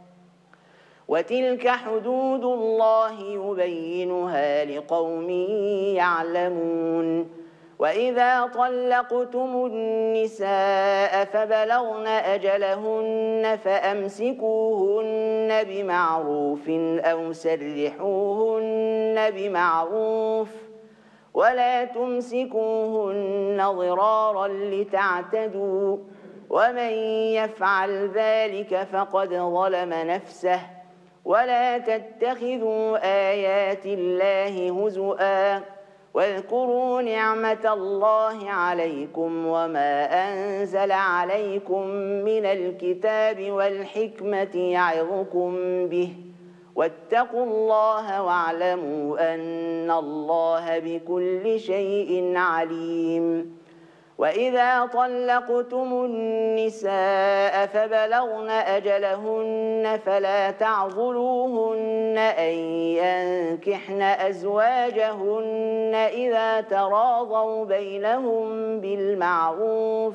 S1: وتلك حدود الله يبينها لقوم يعلمون وإذا طلقتم النساء فبلغن أجلهن فأمسكوهن بمعروف أو سرحوهن بمعروف ولا تمسكوهن ضرارا لتعتدوا ومن يفعل ذلك فقد ظلم نفسه ولا تتخذوا آيات الله هزؤا واذكروا نعمة الله عليكم وما أنزل عليكم من الكتاب والحكمة يعظكم به واتقوا الله واعلموا أن الله بكل شيء عليم وإذا طلقتم النساء فبلغن أجلهن فلا تعضلوهن أن ينكحن أزواجهن إذا تراضوا بينهم بالمعروف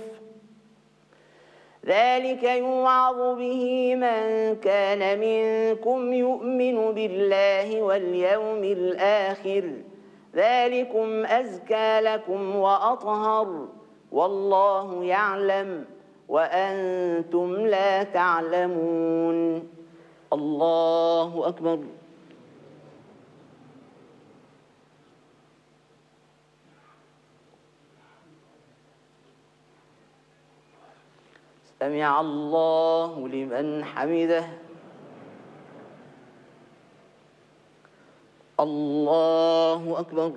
S1: ذلك يوعظ به من كان منكم يؤمن بالله واليوم الآخر ذلكم أزكى لكم وأطهر والله يعلم وأنتم لا تعلمون الله أكبر سمع الله لمن حمده. الله أكبر.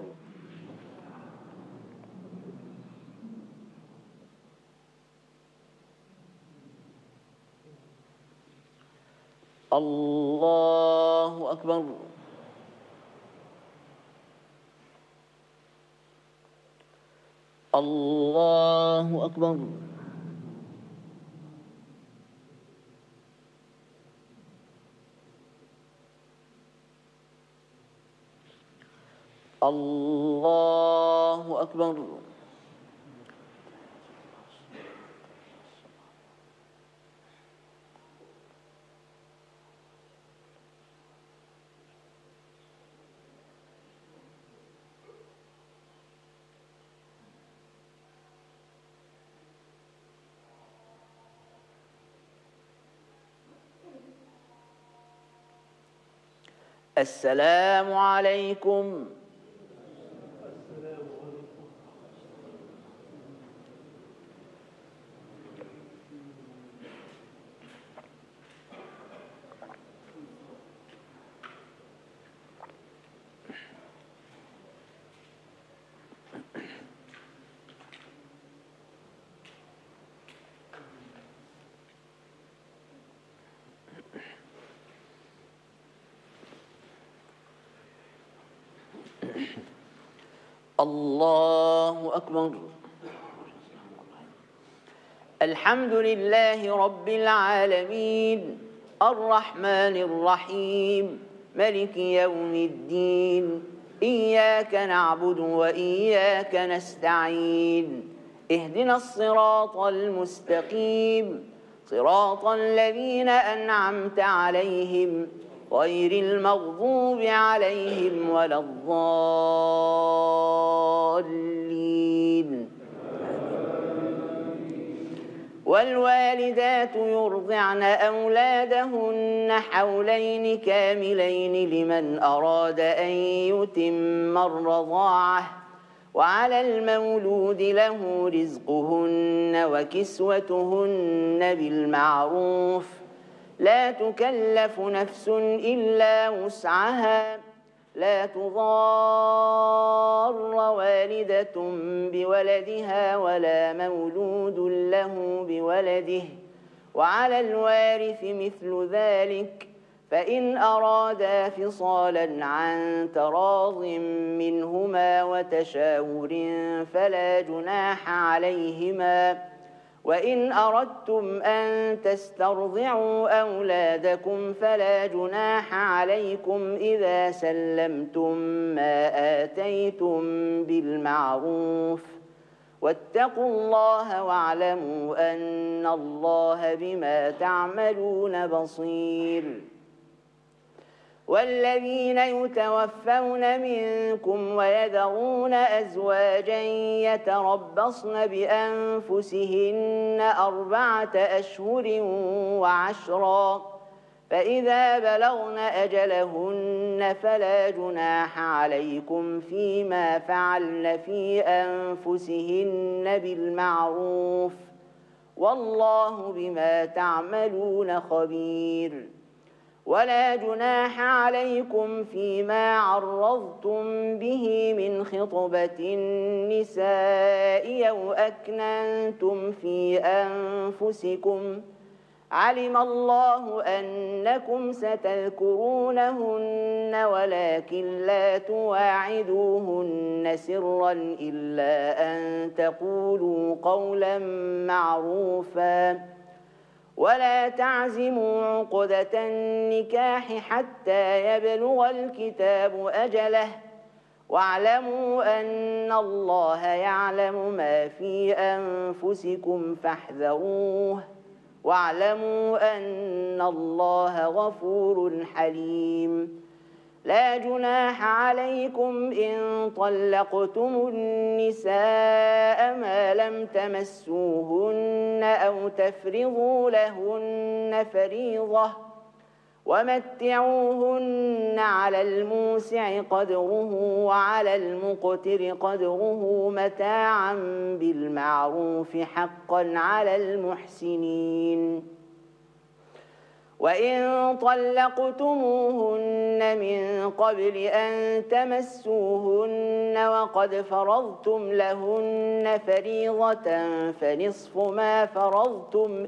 S1: الله أكبر. الله أكبر. الله أكبر. السلام عليكم. الله أكبر. الحمد لله رب العالمين الرحمن الرحيم ملك يوم الدين. إياك نعبد وإياك نستعين. اهدنا الصراط المستقيم صراط الذين أنعمت عليهم غير المغضوب عليهم ولا الضالين. والوالدات يرضعن أولادهن حولين كاملين لمن أراد أن يتم الرضاعة، وعلى المولود له رزقهن وكسوتهن بالمعروف، لا تكلف نفس إلا وسعها، لا تضار والدة بولدها ولا مولود له بولده، وعلى الوارث مثل ذلك، فإن أرادا فصالا عن تراض منهما وتشاور فلا جناح عليهما. وإن أردتم أن تسترضعوا أولادكم فلا جناح عليكم إذا سلمتم ما آتيتم بالمعروف، واتقوا الله واعلموا أن الله بما تعملون بصير. والذين يتوفون منكم ويذرون أزواجا يتربصن بأنفسهن 4 أشهر وعشرا، فإذا بلغن أجلهن فلا جناح عليكم فيما فعلن في أنفسهن بالمعروف، والله بما تعملون خبير. ولا جناح عليكم فيما عرضتم به من خطبة النساء أو أكننتم في أنفسكم، علم الله أنكم ستذكرونهن ولكن لا تواعدوهن سرا إلا أن تقولوا قولا معروفا، ولا تعزموا عقدة النكاح حتى يبلغ الكتاب أجله، واعلموا أن الله يعلم ما في أنفسكم فاحذروه، واعلموا أن الله غفور حليم. لا جناح عليكم إن طلقتم النساء ما لم تمسوهن أو تفرضوا لهن فريضة، ومتعوهن على الموسع قدره وعلى المقتر قدره متاعا بالمعروف حقا على المحسنين. وإن طلقتموهن من قبل أن تمسوهن وقد فرضتم لهن فريضة فنصف ما فرضتم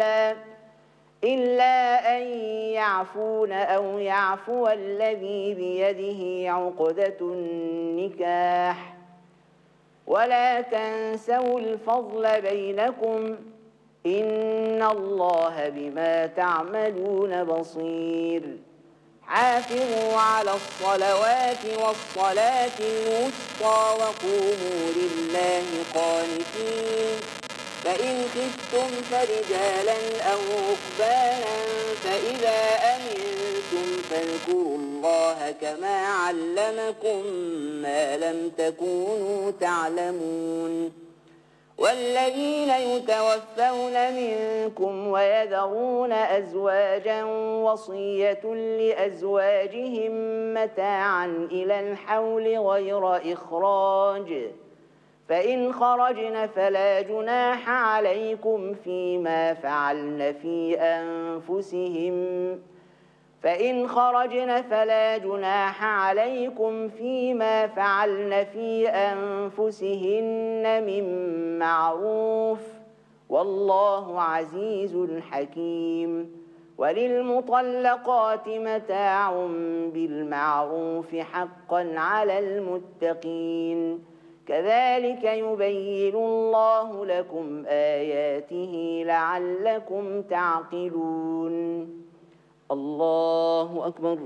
S1: إلا أن يعفون أو يعفو الذي بيده عقدة النكاح. ولا تنسوا الفضل بينكم إن الله بما تعملون بصير. حافظوا على الصلوات والصلاة الوسطى وقوموا لله قانتين. فإن خفتم فرجالا أو ركبانا فإذا أمنتم فاذكروا الله كما علمكم ما لم تكونوا تعلمون. والذين يتوفون منكم ويذرون أزواجا وصية لأزواجهم متاعا إلى الحول غير إخراج فإن خرجن فلا جناح عليكم فيما فعلن في أنفسهن من معروف والله عزيز حكيم. وللمطلقات متاع بالمعروف حقا على المتقين. كذلك يبين الله لكم آياته لعلكم تعقلون. الله أكبر.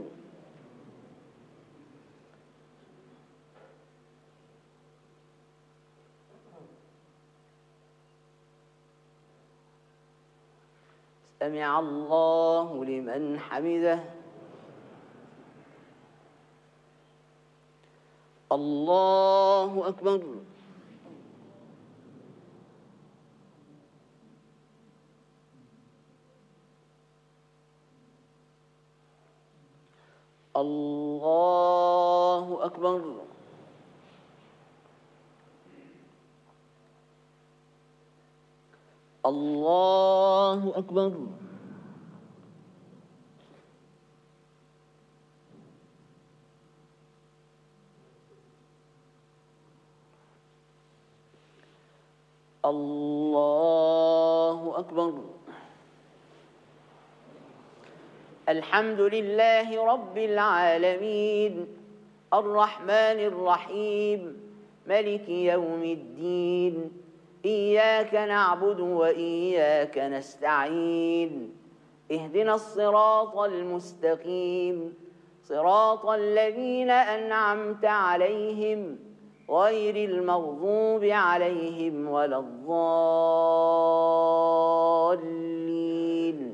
S1: سمع الله لمن حمده. الله أكبر. الله أكبر. الله أكبر. الله أكبر. الحمد لله رب العالمين الرحمن الرحيم ملك يوم الدين. إياك نعبد وإياك نستعين. اهدنا الصراط المستقيم صراط الذين أنعمت عليهم غير المغضوب عليهم ولا الضالين.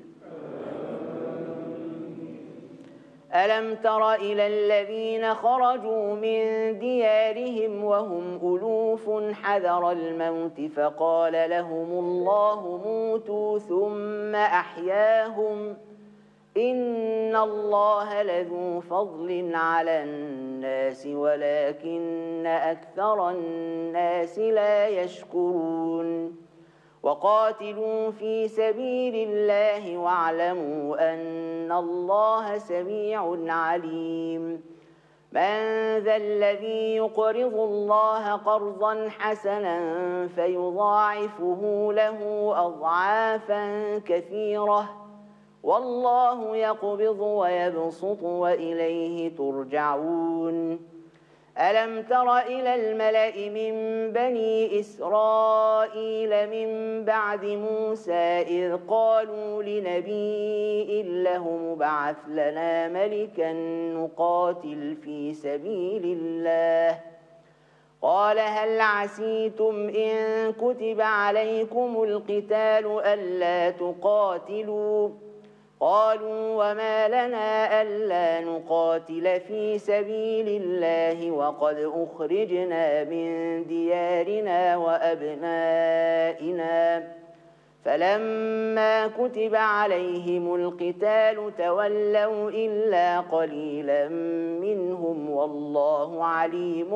S1: ألم تر إلى الذين خرجوا من ديارهم وهم ألوف حذر الموت فقال لهم الله موتوا ثم أحياهم إن الله لذو فضل على الناس ولكن أكثر الناس لا يشكرون. وقاتلوا في سبيل الله واعلموا أن الله سميع عليم. من ذا الذي يقرض الله قرضا حسنا فيضاعفه له أضعافا كثيرة والله يقبض ويبسط وإليه ترجعون. ألم تر إلى الملأ من بني إسرائيل من بعد موسى إذ قالوا لنبي له مبعث لنا ملكا نقاتل في سبيل الله قال هل عسيتم إن كتب عليكم القتال ألا تقاتلوا قالوا وما لنا ألا نقاتل في سبيل الله وقد أخرجنا من ديارنا وأبنائنا فلما كتب عليهم القتال تولوا إلا قليلا منهم والله عليم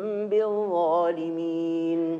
S1: بالظالمين.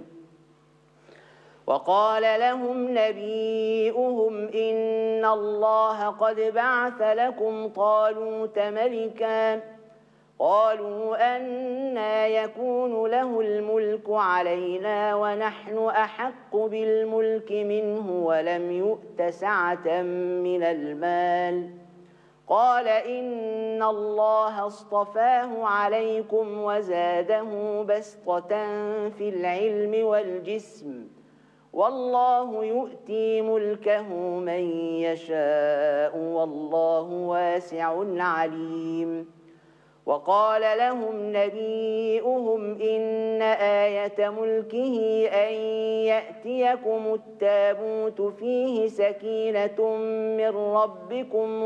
S1: وقال لهم نبيئهم إن الله قد بعث لكم طالوت ملكا قالوا أنى يكون له الملك علينا ونحن أحق بالملك منه ولم يؤت سعة من المال قال إن الله اصطفاه عليكم وزاده بسطة في العلم والجسم والله يؤتي ملكه من يشاء والله واسع عليم. وقال لهم نبيئهم إن آية ملكه أن يأتيكم التابوت فيه سكينة من ربكم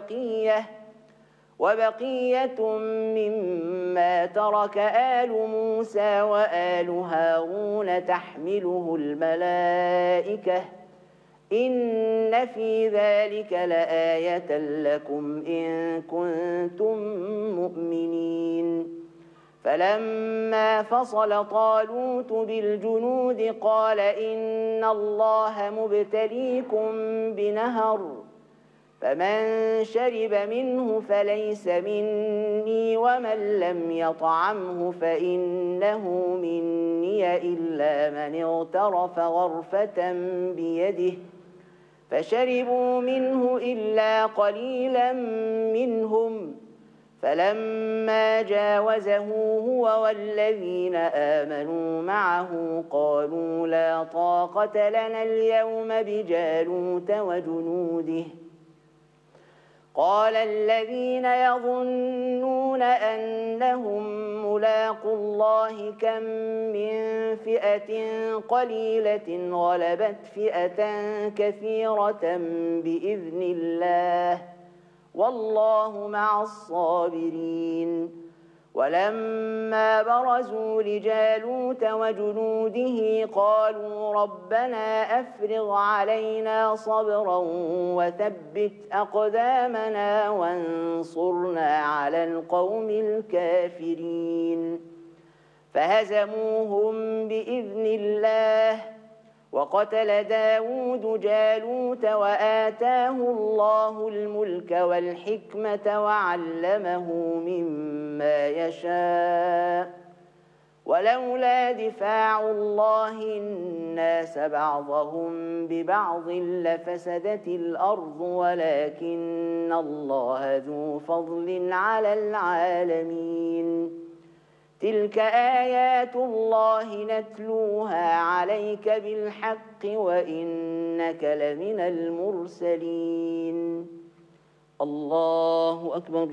S1: وبقية مما ترك آل موسى وآل هارون تحمله الملائكة إن في ذلك لآية لكم إن كنتم مؤمنين. فلما فصل طالوت بالجنود قال إن الله مبتليكم بنهر فمن شرب منه فليس مني ومن لم يطعمه فإنه مني إلا من اغترف غرفة بيده فشربوا منه إلا قليلا منهم فلما جاوزه هو والذين آمنوا معه قالوا لا طاقة لنا اليوم بجالوت وجنوده قال الذين يظنون أنهم ملاقو الله كم من فئة قليلة غلبت فئة كثيرة بإذن الله والله مع الصابرين. ولما برزوا لجالوت وجنوده قالوا ربنا أفرغ علينا صبرا وثبت أقدامنا وانصرنا على القوم الكافرين فهزموهم بإذن الله. وقتل داود جالوت وآتاه الله الملك والحكمة وعلمه مما يشاء ولولا دفاع الله الناس بعضهم ببعض لفسدت الأرض ولكن الله ذو فضل على العالمين. تلك آيات الله نتلوها عليك بالحق وإنك لمن المرسلين. الله أكبر.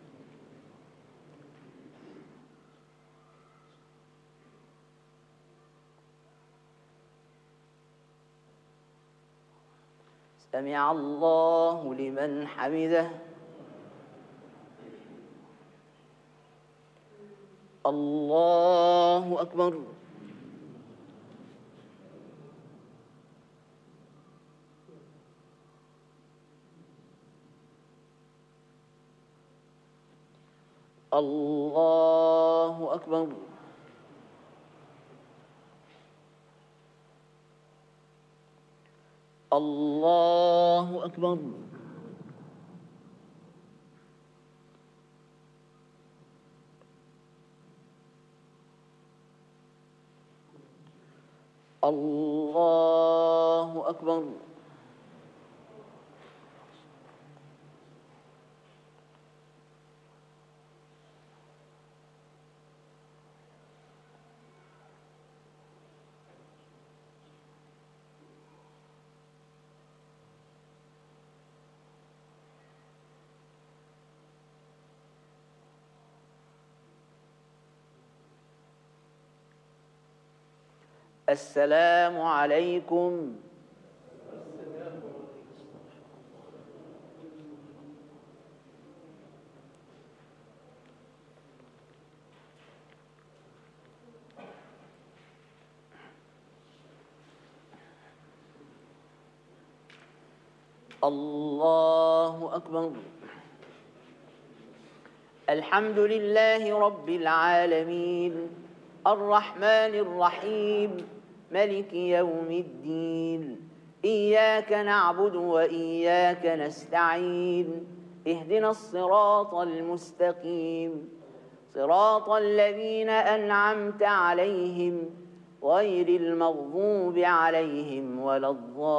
S1: سمع الله لمن حمده. الله أكبر. الله أكبر. الله أكبر. الله أكبر. السلام عليكم. الله أكبر. الحمد لله رب العالمين، الرحمن الرحيم، ملك يوم الدين. إياك نعبد وإياك نستعين، اهدنا الصراط المستقيم، صراط الذين أنعمت عليهم غير المغضوب عليهم ولا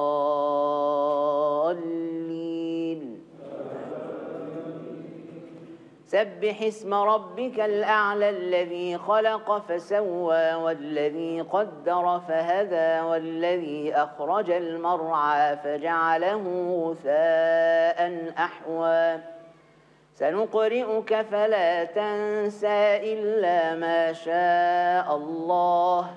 S1: الضالين. سبح اسم ربك الأعلى الذي خلق فسوى والذي قدر فهدى والذي أخرج المرعى فجعله غثاء أحوى. سنقرئك فلا تنسى إلا ما شاء الله،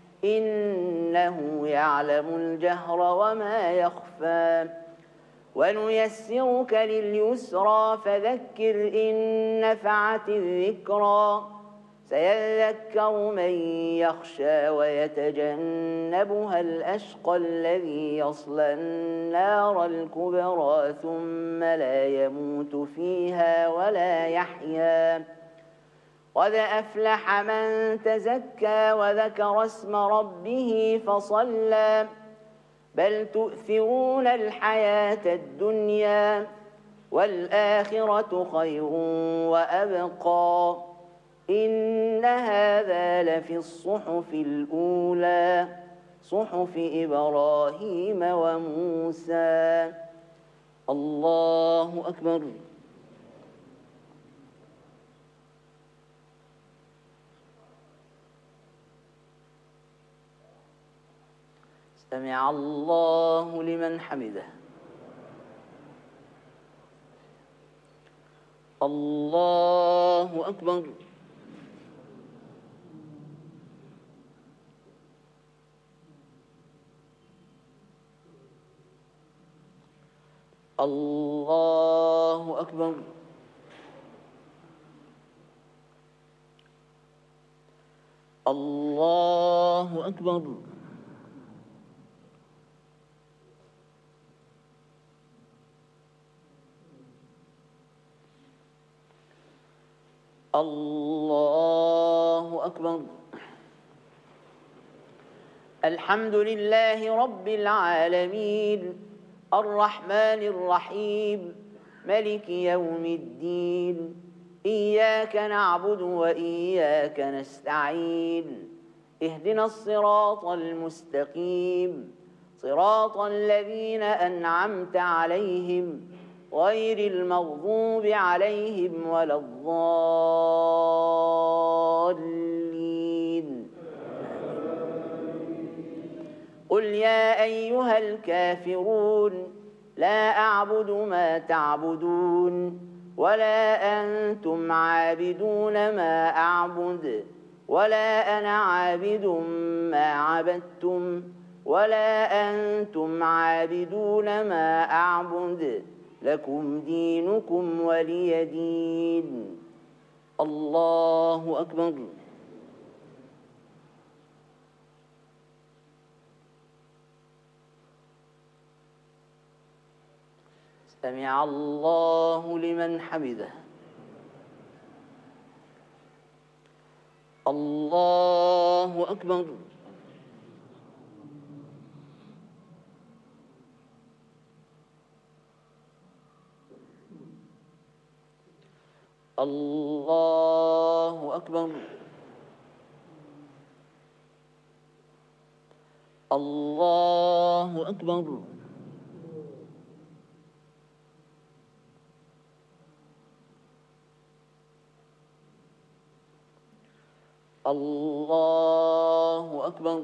S1: إنه يعلم الجهر وما يخفى. ونيسرك لليسرى فذكر إن نفعت الذكرى. سيذكر من يخشى ويتجنبها الأشقى الذي يصلى النار الكبرى ثم لا يموت فيها ولا يحيا. قد أفلح من تزكى وذكر اسم ربه فصلى. بل تؤثرون الحياة الدنيا والآخرة خير وأبقى. إن هذا لفي الصحف الأولى، صحف إبراهيم وموسى. الله أكبر. سمع الله لمن حمده. الله أكبر. الله أكبر. الله أكبر. الله أكبر. الحمد لله رب العالمين، الرحمن الرحيم، ملك يوم الدين. إياك نعبد وإياك نستعين، اهدنا الصراط المستقيم، صراط الذين أنعمت عليهم غير المغضوب عليهم ولا الضالين. قل يا أيها الكافرون لا أعبد ما تعبدون ولا أنتم عابدون ما أعبد ولا أنا عابد ما عبدتم ولا أنتم عابدون ما أعبد، لكم دينكم ولي دين. الله أكبر. سمع الله لمن حمده. الله أكبر. الله أكبر. الله أكبر. الله أكبر.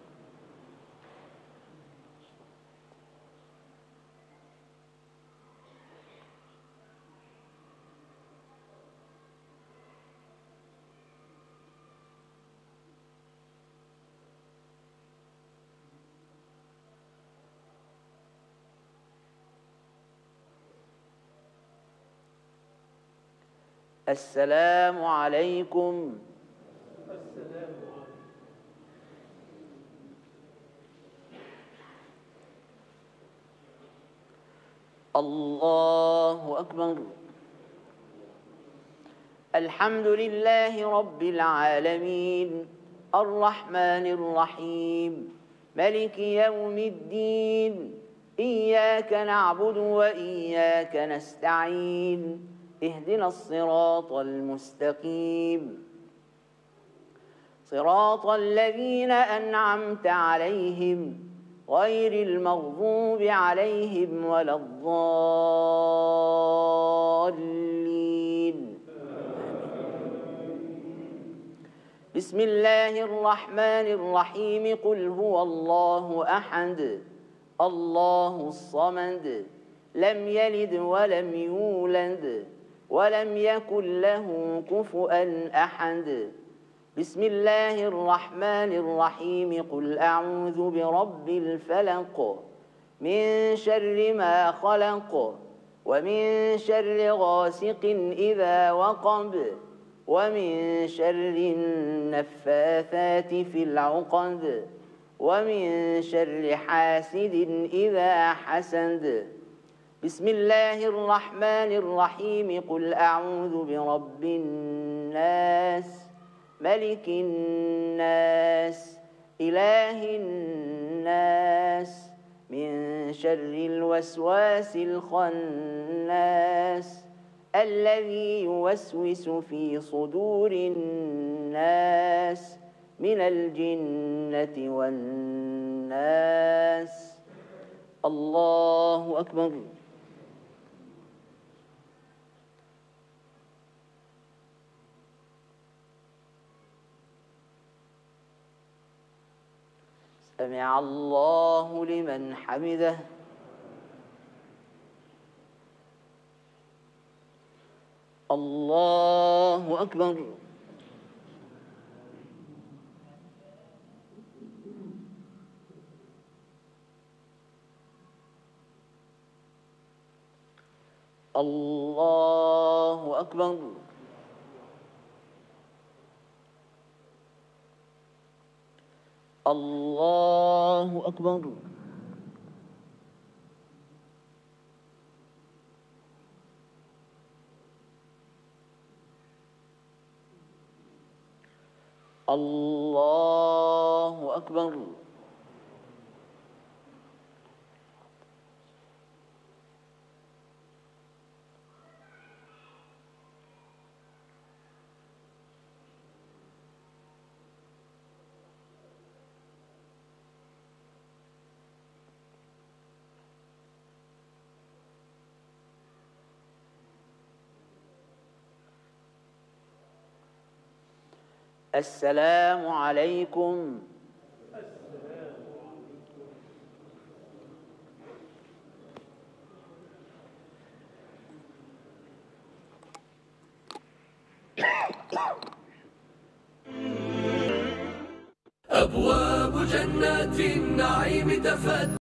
S1: السلام عليكم. الله أكبر. الحمد لله رب العالمين، الرحمن الرحيم، ملك يوم الدين، إياك نعبد وإياك نستعين، اهدنا الصراط المستقيم، صراط الذين أنعمت عليهم غير المغضوب عليهم ولا الضالين. بسم الله الرحمن الرحيم. قل هو الله أحد الله الصمد لم يلد ولم يولد ولم يكن له كفؤا أحد. بسم الله الرحمن الرحيم. قل أعوذ برب الفلق من شر ما خلق ومن شر غاسق إذا وقب ومن شر النفاثات في العقد ومن شر حاسد إذا حسد. بسم الله الرحمن الرحيم. قل أعوذ برب الناس ملك الناس إله الناس من شر الوسواس الخناس الذي يوسوس في صدور الناس من الجنة والناس. الله أكبر. سمع الله لمن حمده. الله أكبر. الله أكبر. الله أكبر. الله أكبر. السلام عليكم.
S2: أبواب جنات النعيم تفتح